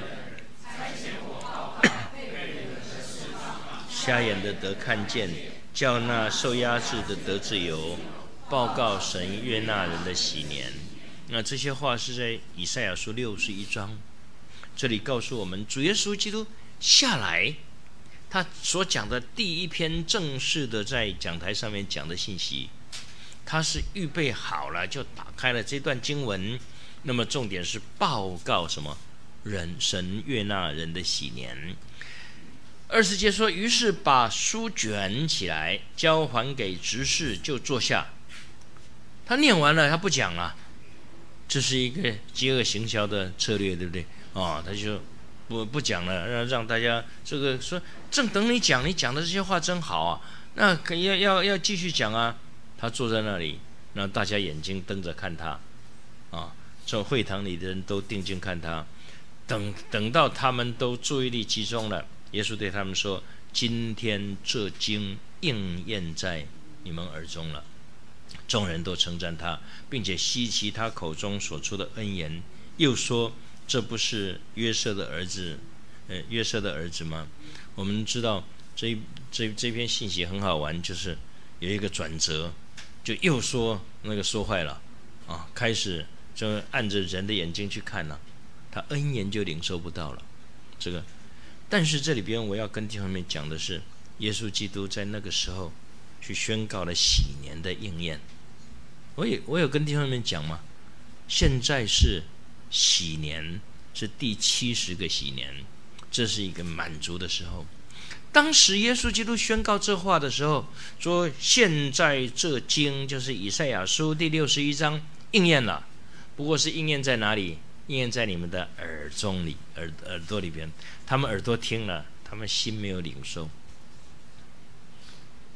瞎眼的得看见，叫那受压制的得自由，报告神悦纳人的喜年。那这些话是在以赛亚书六十一章，这里告诉我们主耶稣基督下来，他所讲的第一篇正式的在讲台上面讲的信息，他是预备好了就打开了这段经文。那么重点是报告什么？人神悦纳人的喜年。二十节说，于是把书卷起来，交还给执事，就坐下。他念完了，他不讲了，这是一个饥饿行销的策略，对不对？哦，他就不不讲了，让让大家这个说，正等你讲，你讲的这些话真好啊，那可以要要要继续讲啊。他坐在那里，让大家眼睛瞪着看他，啊，这会堂里的人都定睛看他。等等到他们都注意力集中了，耶稣对他们说：今天这经应验在你们耳中了。众人都称赞他，并且希奇他口中所出的恩言，又说：这不是约瑟的儿子，呃，约瑟的儿子吗？我们知道这这这篇信息很好玩，就是有一个转折，就又说那个说坏了啊，开始就按着人的眼睛去看了，他恩言就领受不到了。这个，但是这里边我要跟弟兄们讲的是，耶稣基督在那个时候去宣告了喜年的应验。我也我有跟弟兄们讲吗？现在是喜年，是第七十个喜年，这是一个满足的时候。当时耶稣基督宣告这话的时候，说现在这经就是以赛亚书第六十一章应验了，不过是应验在哪里？应验在你们的耳中里，耳耳朵里边。他们耳朵听了，他们心没有领受。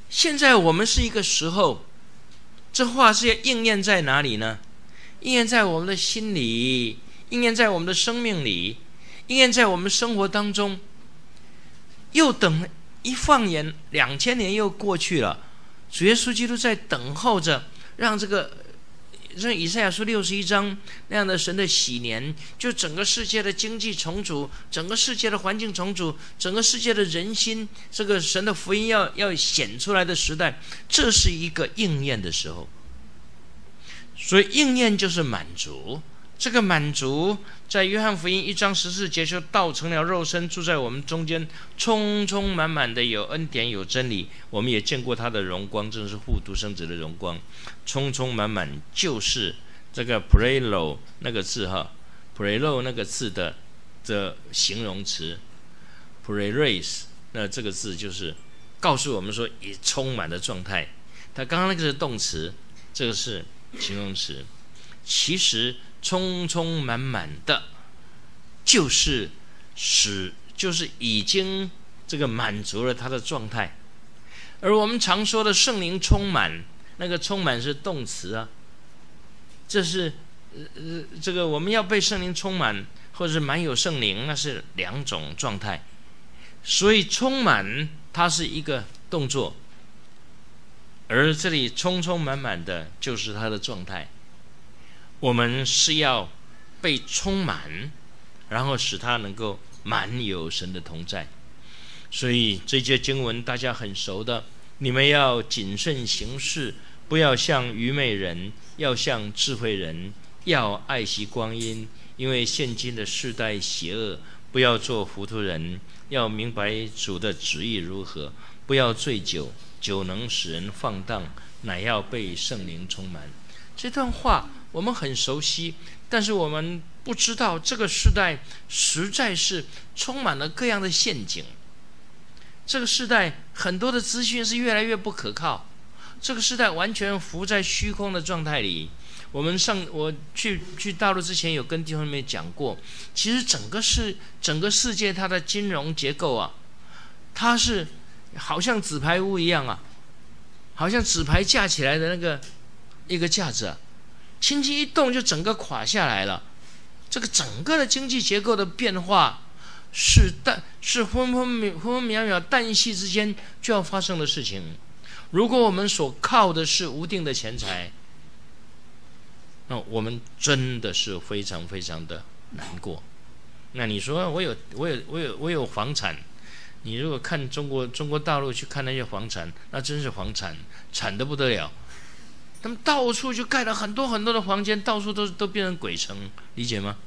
现在我们是一个时候，这话是要应验在哪里呢？应验在我们的心里，应验在我们的生命里，应验在我们生活当中。又等一放眼两千年又过去了，主耶稣基督在等候着，让这个像以赛亚书六十一章那样的神的喜年，就整个世界的经济重组，整个世界的环境重组，整个世界的人心，这个神的福音要要显出来的时代，这是一个应验的时候。所以应验就是满足，这个满足在约翰福音一章十四节就道成了肉身，住在我们中间，充充满满的有恩典有真理。我们也见过他的荣光，正是父独生子的荣光，充充满满就是这个 prelo 那个字哈 ，prelo 那个字的的形容词 ，preres 那这个字就是告诉我们说也充满的状态。他刚刚那个是动词，这个是形容词。其实充充满满的，就是使就是已经这个满足了他的状态。而我们常说的圣灵充满，那个充满是动词啊，这是呃这个我们要被圣灵充满，或者是满有圣灵，那是两种状态。所以充满它是一个动作，而这里充充满满的就是它的状态。我们是要被充满，然后使它能够满有神的同在。所以这节经文大家很熟的，你们要谨慎行事，不要像愚昧人，要像智慧人，要爱惜光阴，因为现今的世代邪恶，不要做糊涂人，要明白主的旨意如何，不要醉酒，酒能使人放荡，乃要被圣灵充满。这段话我们很熟悉，但是我们不知道这个时代实在是充满了各样的陷阱。这个时代很多的资讯是越来越不可靠，这个时代完全浮在虚空的状态里。我们上我去去大陆之前有跟弟兄们讲过，其实整个世整个世界它的金融结构啊，它是好像纸牌屋一样啊，好像纸牌架起来的那个一个架子啊，轻轻一动就整个垮下来了。这个整个的经济结构的变化是但是分分秒分分秒秒旦夕之间就要发生的事情。如果我们所靠的是无定的钱财，那我们真的是非常非常的难过。那你说我有我有我有我有房产，你如果看中国中国大陆去看那些房产，那真是房产惨得不得了。他们到处就盖了很多很多的房间，到处都都变成鬼城，理解吗？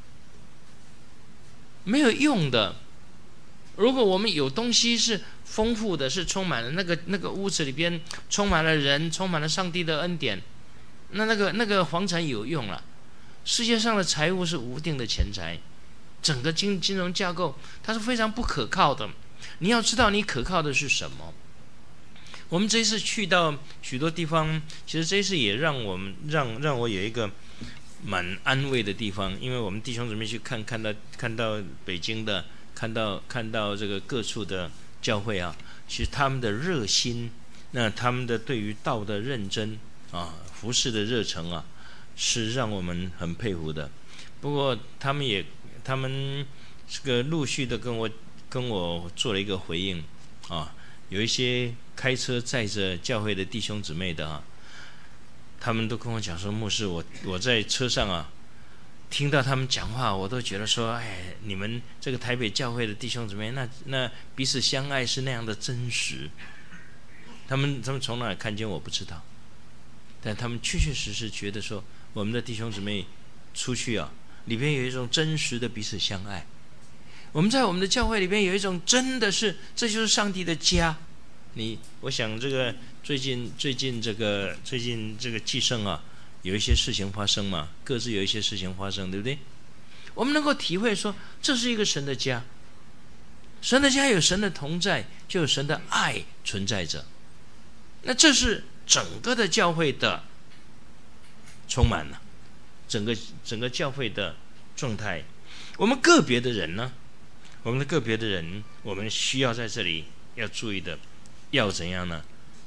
没有用的。如果我们有东西是丰富的，是充满了那个那个屋子里边充满了人，充满了上帝的恩典，那那个那个房产有用了。世界上的财务是无定的钱财，整个金金融架构它是非常不可靠的。你要知道你可靠的是什么。我们这一次去到许多地方，其实这一次也让我们让让我有一个蛮安慰的地方，因为我们弟兄姊妹去看看到看到北京的，看到看到这个各处的教会啊，其实他们的热心，那他们的对于道的认真啊，服事的热诚啊，是让我们很佩服的。不过他们也他们这个陆续的跟我跟我做了一个回应啊，有一些开车载着教会的弟兄姊妹的啊，他们都跟我讲说，牧师，我我在车上啊，听到他们讲话，我都觉得说，哎，你们这个台北教会的弟兄姊妹，那那彼此相爱是那样的真实。他们他们从哪里看见我不知道，但他们确确实实觉得说，我们的弟兄姊妹出去啊，里边有一种真实的彼此相爱。我们在我们的教会里边有一种真的是，这就是上帝的家。你，我想这个最近最近这个最近这个祭圣啊，有一些事情发生嘛，各自有一些事情发生，对不对？我们能够体会说，这是一个神的家，神的家有神的同在，就有神的爱存在着。那这是整个的教会的充满了，整个整个教会的状态。我们个别的人呢，我们的个别的人，我们需要在这里要注意的。要怎样呢？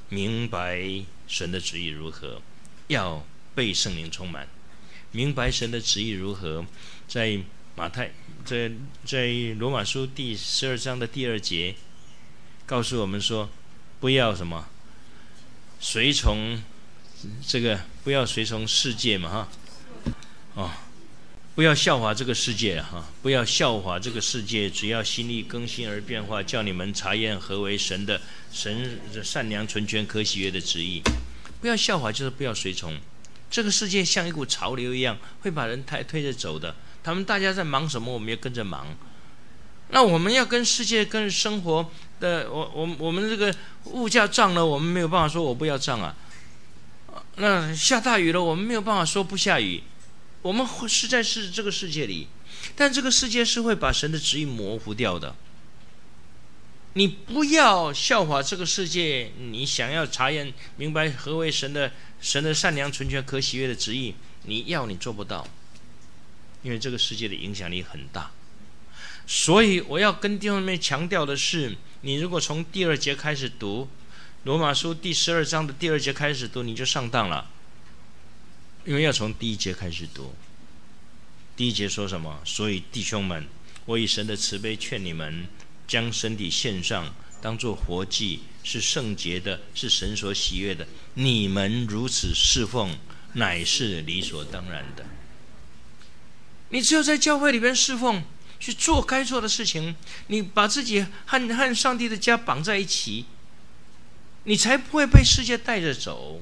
明白神的旨意如何，要被圣灵充满。明白神的旨意如何，在马太在在罗马书第十二章的第二节告诉我们说，不要什么随从这个，不要随从世界嘛哈，哦，不要效法这个世界哈，不要效法这个世界，只要心意更新而变化，叫你们查验何为神的神的善良、纯全、可喜悦的旨意。不要效法，就是不要随从。这个世界像一股潮流一样，会把人推推着走的。他们大家在忙什么，我们也跟着忙。那我们要跟世界、跟生活的，我我我们这个物价涨了，我们没有办法说我不要涨啊。那下大雨了，我们没有办法说不下雨。我们是在是这个世界里，但这个世界是会把神的旨意模糊掉的。你不要效法这个世界，你想要查验明白何为神的神的善良、纯全、可喜悦的旨意，你要你做不到，因为这个世界的影响力很大。所以我要跟弟兄们强调的是，你如果从第二节开始读罗马书第十二章的第二节开始读，你就上当了，因为要从第一节开始读。第一节说什么？所以弟兄们，我以神的慈悲劝你们，将身体献上，当作活祭，是圣洁的，是神所喜悦的。你们如此侍奉，乃是理所当然的。你只有在教会里边侍奉，去做该做的事情，你把自己和和上帝的家绑在一起，你才不会被世界带着走。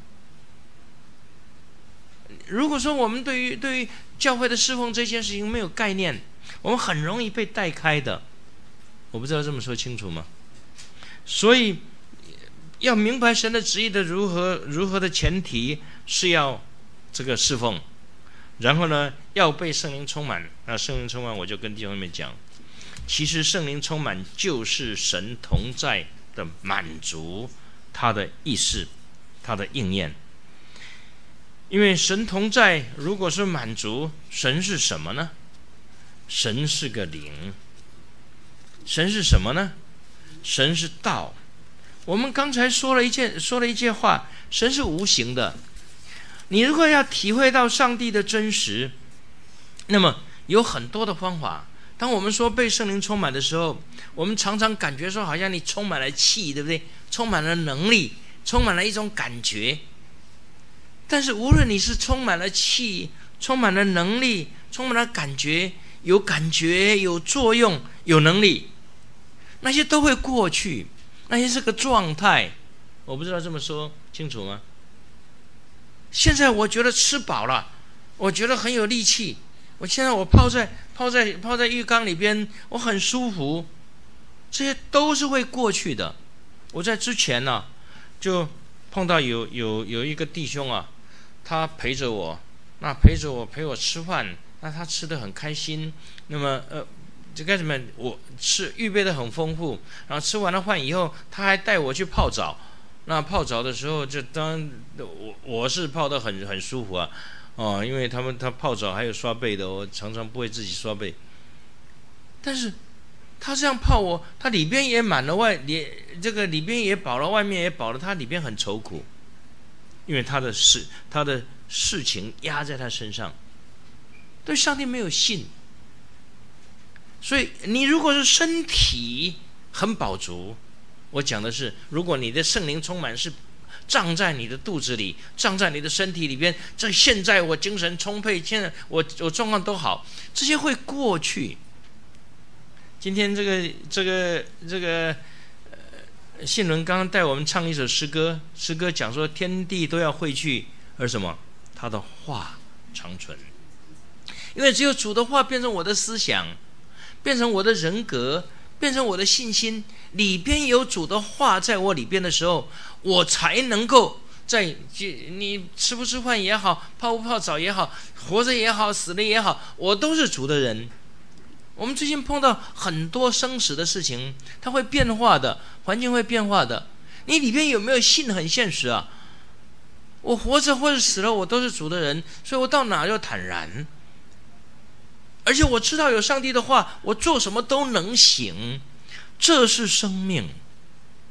如果说我们对于对于教会的侍奉这件事情没有概念，我们很容易被带开的。我不知道这么说清楚吗？所以要明白神的旨意的如何如何的前提是要这个侍奉，然后呢要被圣灵充满。那圣灵充满，我就跟弟兄们讲，其实圣灵充满就是神同在的满足，他的意思，他的应验。因为神同在，如果是满足，神是什么呢？神是个灵。神是什么呢？神是道。我们刚才说了一件说了一件话，神是无形的。你如果要体会到上帝的真实，那么有很多的方法。当我们说被圣灵充满的时候，我们常常感觉说好像你充满了气，对不对？充满了能力，充满了一种感觉。但是无论你是充满了气，充满了能力，充满了感觉，有感觉，有作用，有能力，那些都会过去，那些是个状态。我不知道这么说清楚吗？现在我觉得吃饱了，我觉得很有力气，我现在我泡在泡在泡在浴缸里边，我很舒服，这些都是会过去的。我在之前呢、啊，就碰到有有有一个弟兄啊，他陪着我，那陪着我陪我吃饭，那他吃得很开心。那么呃，这该怎么？我吃预备得很丰富，然后吃完了饭以后，他还带我去泡澡。那泡澡的时候，就当我我是泡得很很舒服啊，哦，因为他们他泡澡还有刷背的，我常常不会自己刷背。但是他这样泡我，他里边也满了外，里这个里边也饱了，外面也饱了，他里边很愁苦，因为他的事他的事情压在他身上，对上帝没有信。所以你如果是身体很饱足，我讲的是，如果你的圣灵充满是胀在你的肚子里，胀在你的身体里边，这现在我精神充沛，现在我我状况都好，这些会过去。今天这个这个这个呃，信伦刚刚带我们唱一首诗歌，诗歌讲说天地都要汇去，而什么？他的话长存。因为只有主的话变成我的思想，变成我的人格，变成我的信心，里边有主的话在我里边的时候，我才能够在你吃不吃饭也好，泡不泡澡也好，活着也好，死了也好，我都是主的人。我们最近碰到很多生死的事情，它会变化的，环境会变化的，你里边有没有信很现实啊？我活着或者死了，我都是主的人，所以我到哪就坦然。而且我知道有上帝的话，我做什么都能行，这是生命。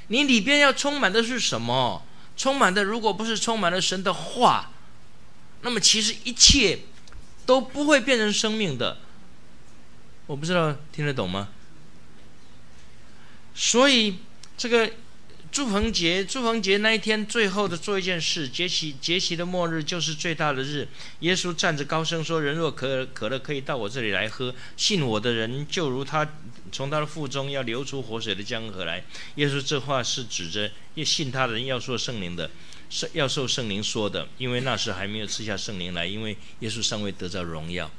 你里边要充满的是什么？充满的如果不是充满了神的话，那么其实一切都不会变成生命的。我不知道听得懂吗？所以这个祝棚节，祝棚节那一天最后的做一件事，节期节期的末日就是最大的日。耶稣站着高声说：“人若渴渴了，可以到我这里来喝。信我的人，就如他从他的腹中要流出活水的江河来。”耶稣这话是指着信他的人要受圣灵的，要受圣灵说的，因为那时还没有赐下圣灵来，因为耶稣尚未得着荣耀。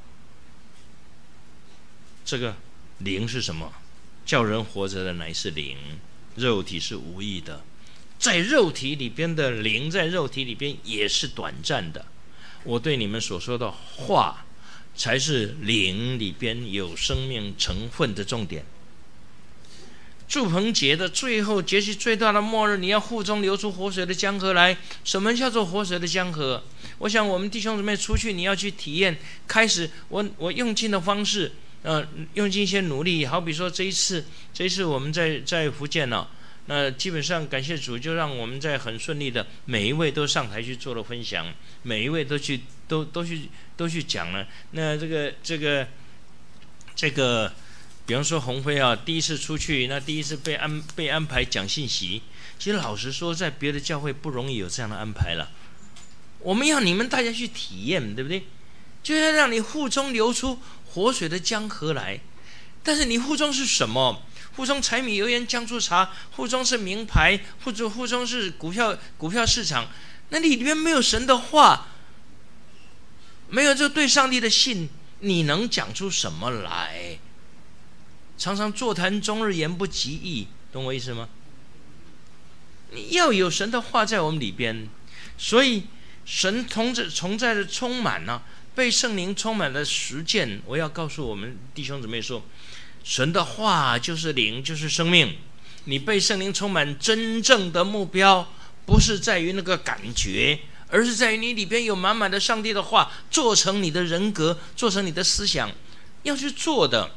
这个灵是什么？叫人活着的乃是灵，肉体是无益的。在肉体里边的灵，在肉体里边也是短暂的。我对你们所说的话，才是灵里边有生命成分的重点。祝棚节的最后节期最大的末日，你要腹中流出活水的江河来。什么叫做活水的江河？我想我们弟兄姊妹出去，你要去体验。开始我我用尽的方式，呃，用尽一些努力。好比说这一次，这一次我们在在福建呢、啊，那基本上感谢主，就让我们在很顺利的，每一位都上台去做了分享，每一位都去都都去都去讲了。那这个这个这个。比方说鸿飞啊，第一次出去，那第一次被安被安排讲信息。其实老实说，在别的教会不容易有这样的安排了。我们要你们大家去体验，对不对？就要让你腹中流出活水的江河来。但是你腹中是什么？腹中柴米油盐酱醋茶，腹中是名牌，腹中腹中是股票股票市场。那里边没有神的话，没有这对上帝的信，你能讲出什么来？常常座谈终日言不及义，懂我意思吗？你要有神的话在我们里边，所以神同着同在的充满呢、啊，被圣灵充满的实践。我要告诉我们弟兄姊妹说，神的话就是灵，就是生命。你被圣灵充满，真正的目标不是在于那个感觉，而是在于你里边有满满的上帝的话，做成你的人格，做成你的思想，要去做的。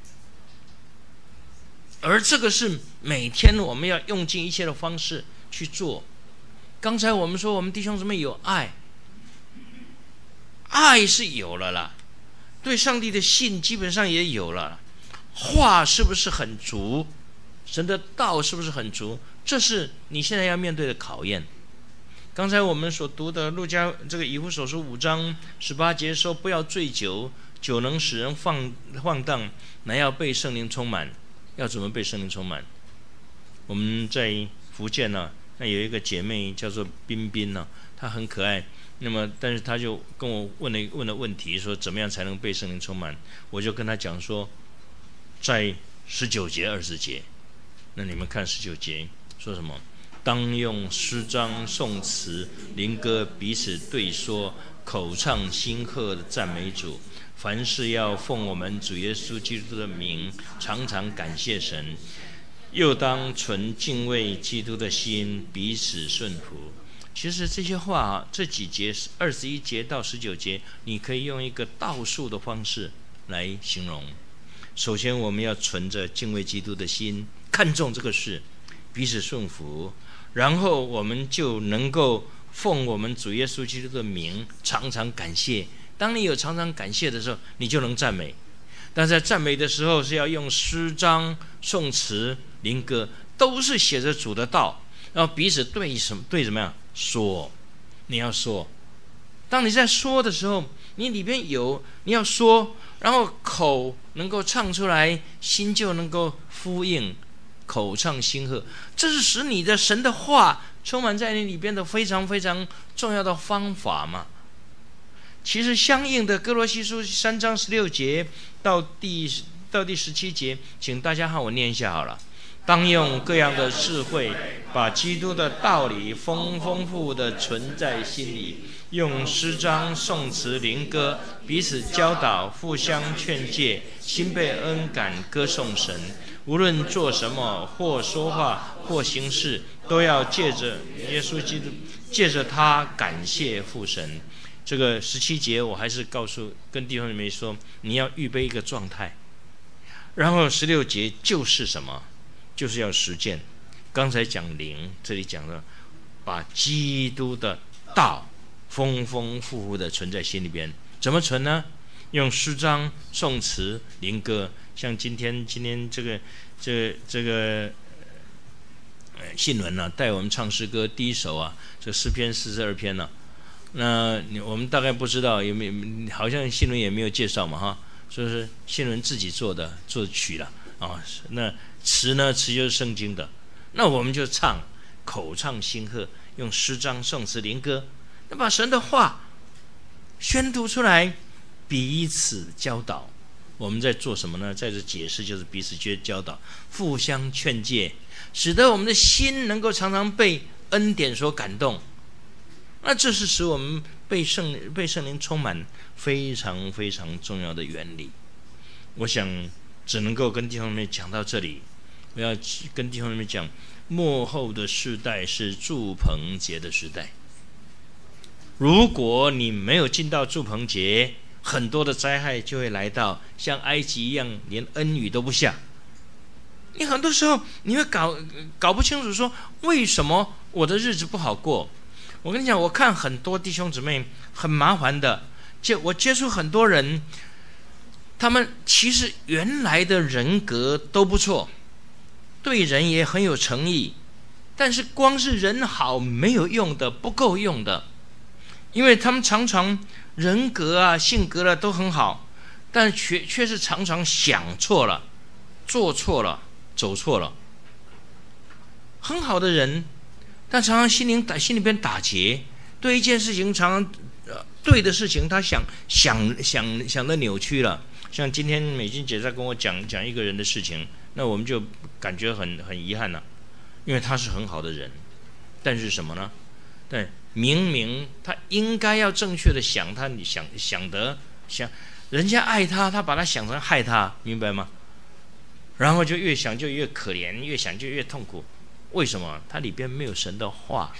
而这个是每天我们要用尽一切的方式去做。刚才我们说我们弟兄姊妹有爱，爱是有了啦，对上帝的信基本上也有了，话是不是很足？神的道是不是很足？这是你现在要面对的考验。刚才我们所读的路加这个以弗所书五章十八节说，不要醉酒，酒能使人放放荡，乃要被圣灵充满。要怎么被圣灵充满？我们在福建呢、啊，那有一个姐妹叫做彬彬呢，她很可爱。那么，但是她就跟我问了问了问题，说怎么样才能被圣灵充满？我就跟她讲说，在十九节、二十节，那你们看十九节说什么？当用诗章、颂词、灵歌彼此对说，口唱心和的赞美主。凡事要奉我们主耶稣基督的名，常常感谢神，又当存敬畏基督的心，彼此顺服。其实这些话啊，这几节二十一节到十九节，你可以用一个倒数的方式来形容。首先，我们要存着敬畏基督的心，看重这个事，彼此顺服，然后我们就能够奉我们主耶稣基督的名，常常感谢。当你有常常感谢的时候，你就能赞美。但在赞美的时候，是要用诗章、颂词、灵歌，都是写着主的道，然后彼此对什么对怎么样说。你要说，当你在说的时候，你里边有你要说，然后口能够唱出来，心就能够呼应，口唱心和，这是使你的神的话充满在你里边的非常非常重要的方法嘛。其实相应的哥罗西书三章十六节到第到第十七节，请大家和我念一下好了。当用各样的智慧，把基督的道理丰丰富的存在心里，用诗章、颂词、灵歌彼此教导，互相劝诫，心被恩感，歌颂神。无论做什么，或说话，或行事，都要借着耶稣基督，借着他感谢父神。这个十七节我还是告诉跟弟兄姊妹说，你要预备一个状态。然后十六节就是什么？就是要实践， 刚才讲灵，这里讲了把基督的道丰丰富富的存在心里边。怎么存呢？用诗章、颂词、灵歌，像今天今天这个这这个呃信文呢、啊，带我们唱诗歌第一首啊，这诗篇四十二篇呢、啊。那我们大概不知道有没有，好像信文也没有介绍嘛哈，所以是信文自己做的作曲了啊。那词呢，词就是圣经的，那我们就唱，口唱心和，用诗章、颂词、灵歌，那把神的话宣读出来，彼此教导。我们在做什么呢？在这解释就是彼此教导，互相劝诫，使得我们的心能够常常被恩典所感动。那这是使我们被圣被圣灵充满非常非常重要的原理。我想只能够跟弟兄姊妹讲到这里。我要跟弟兄姊妹讲，末后的世代是住棚节的时代。如果你没有进到住棚节，很多的灾害就会来到，像埃及一样，连恩雨都不下。你很多时候你会搞搞不清楚，说为什么我的日子不好过。我跟你讲，我看很多弟兄姊妹很麻烦的，接我接触很多人，他们其实原来的人格都不错，对人也很有诚意，但是光是人好没有用的，不够用的，因为他们常常人格啊、性格啊都很好，但却却是常常想错了、做错了、走错了。很好的人，但常常心灵打心里边打结，对一件事情常常、呃、对的事情，他想想想想的扭曲了。像今天美君姐在跟我讲讲一个人的事情，那我们就感觉很很遗憾了、啊，因为他是很好的人，但是什么呢？对，明明他应该要正确的想他，你想想得想，人家爱他，他把他想成害他，明白吗？然后就越想就越可怜，越想就越痛苦。为什么？他里边没有神的话，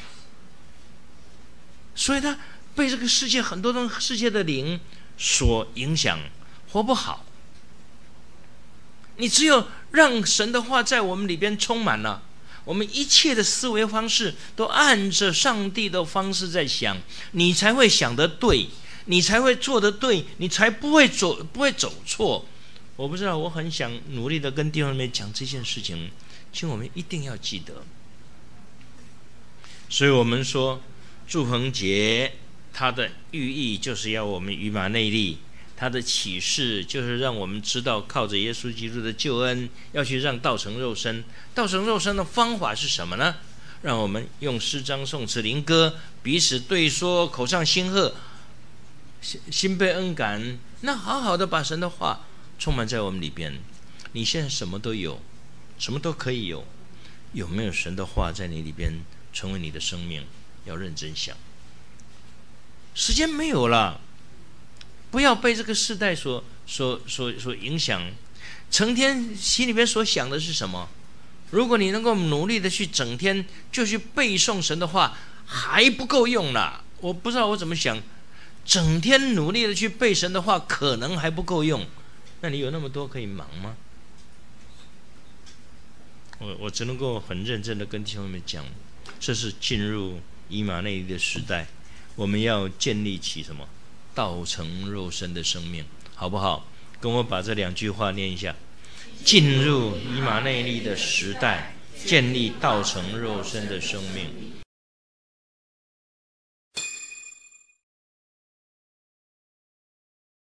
所以他被这个世界很多种世界的灵所影响，活不好。你只有让神的话在我们里边充满了，我们一切的思维方式都按着上帝的方式在想，你才会想得对，你才会做得对，你才不会走不会走错。我不知道，我很想努力的跟弟兄们讲这件事情，请我们一定要记得。所以我们说住棚节它的寓意就是要我们以马内利，它的启示就是让我们知道靠着耶稣基督的救恩要去让道成肉身。道成肉身的方法是什么呢？让我们用诗章、颂词、灵歌彼此对说，口唱心和，心被恩感，那好好的把神的话充满在我们里边。你现在什么都有，什么都可以有，有没有神的话在你里边成为你的生命？要认真想。时间没有了，不要被这个世代所所所所影响，成天心里边所想的是什么？如果你能够努力的去整天就去背诵神的话，还不够用啦。我不知道我怎么想，整天努力的去背神的话，可能还不够用。那你有那么多可以忙吗？我我只能够很认真的跟弟兄们讲，这是进入以马内利的时代，我们要建立起什么？道成肉身的生命，好不好？跟我把这两句话念一下：进入以马内利的时代，建立道成肉身的生命。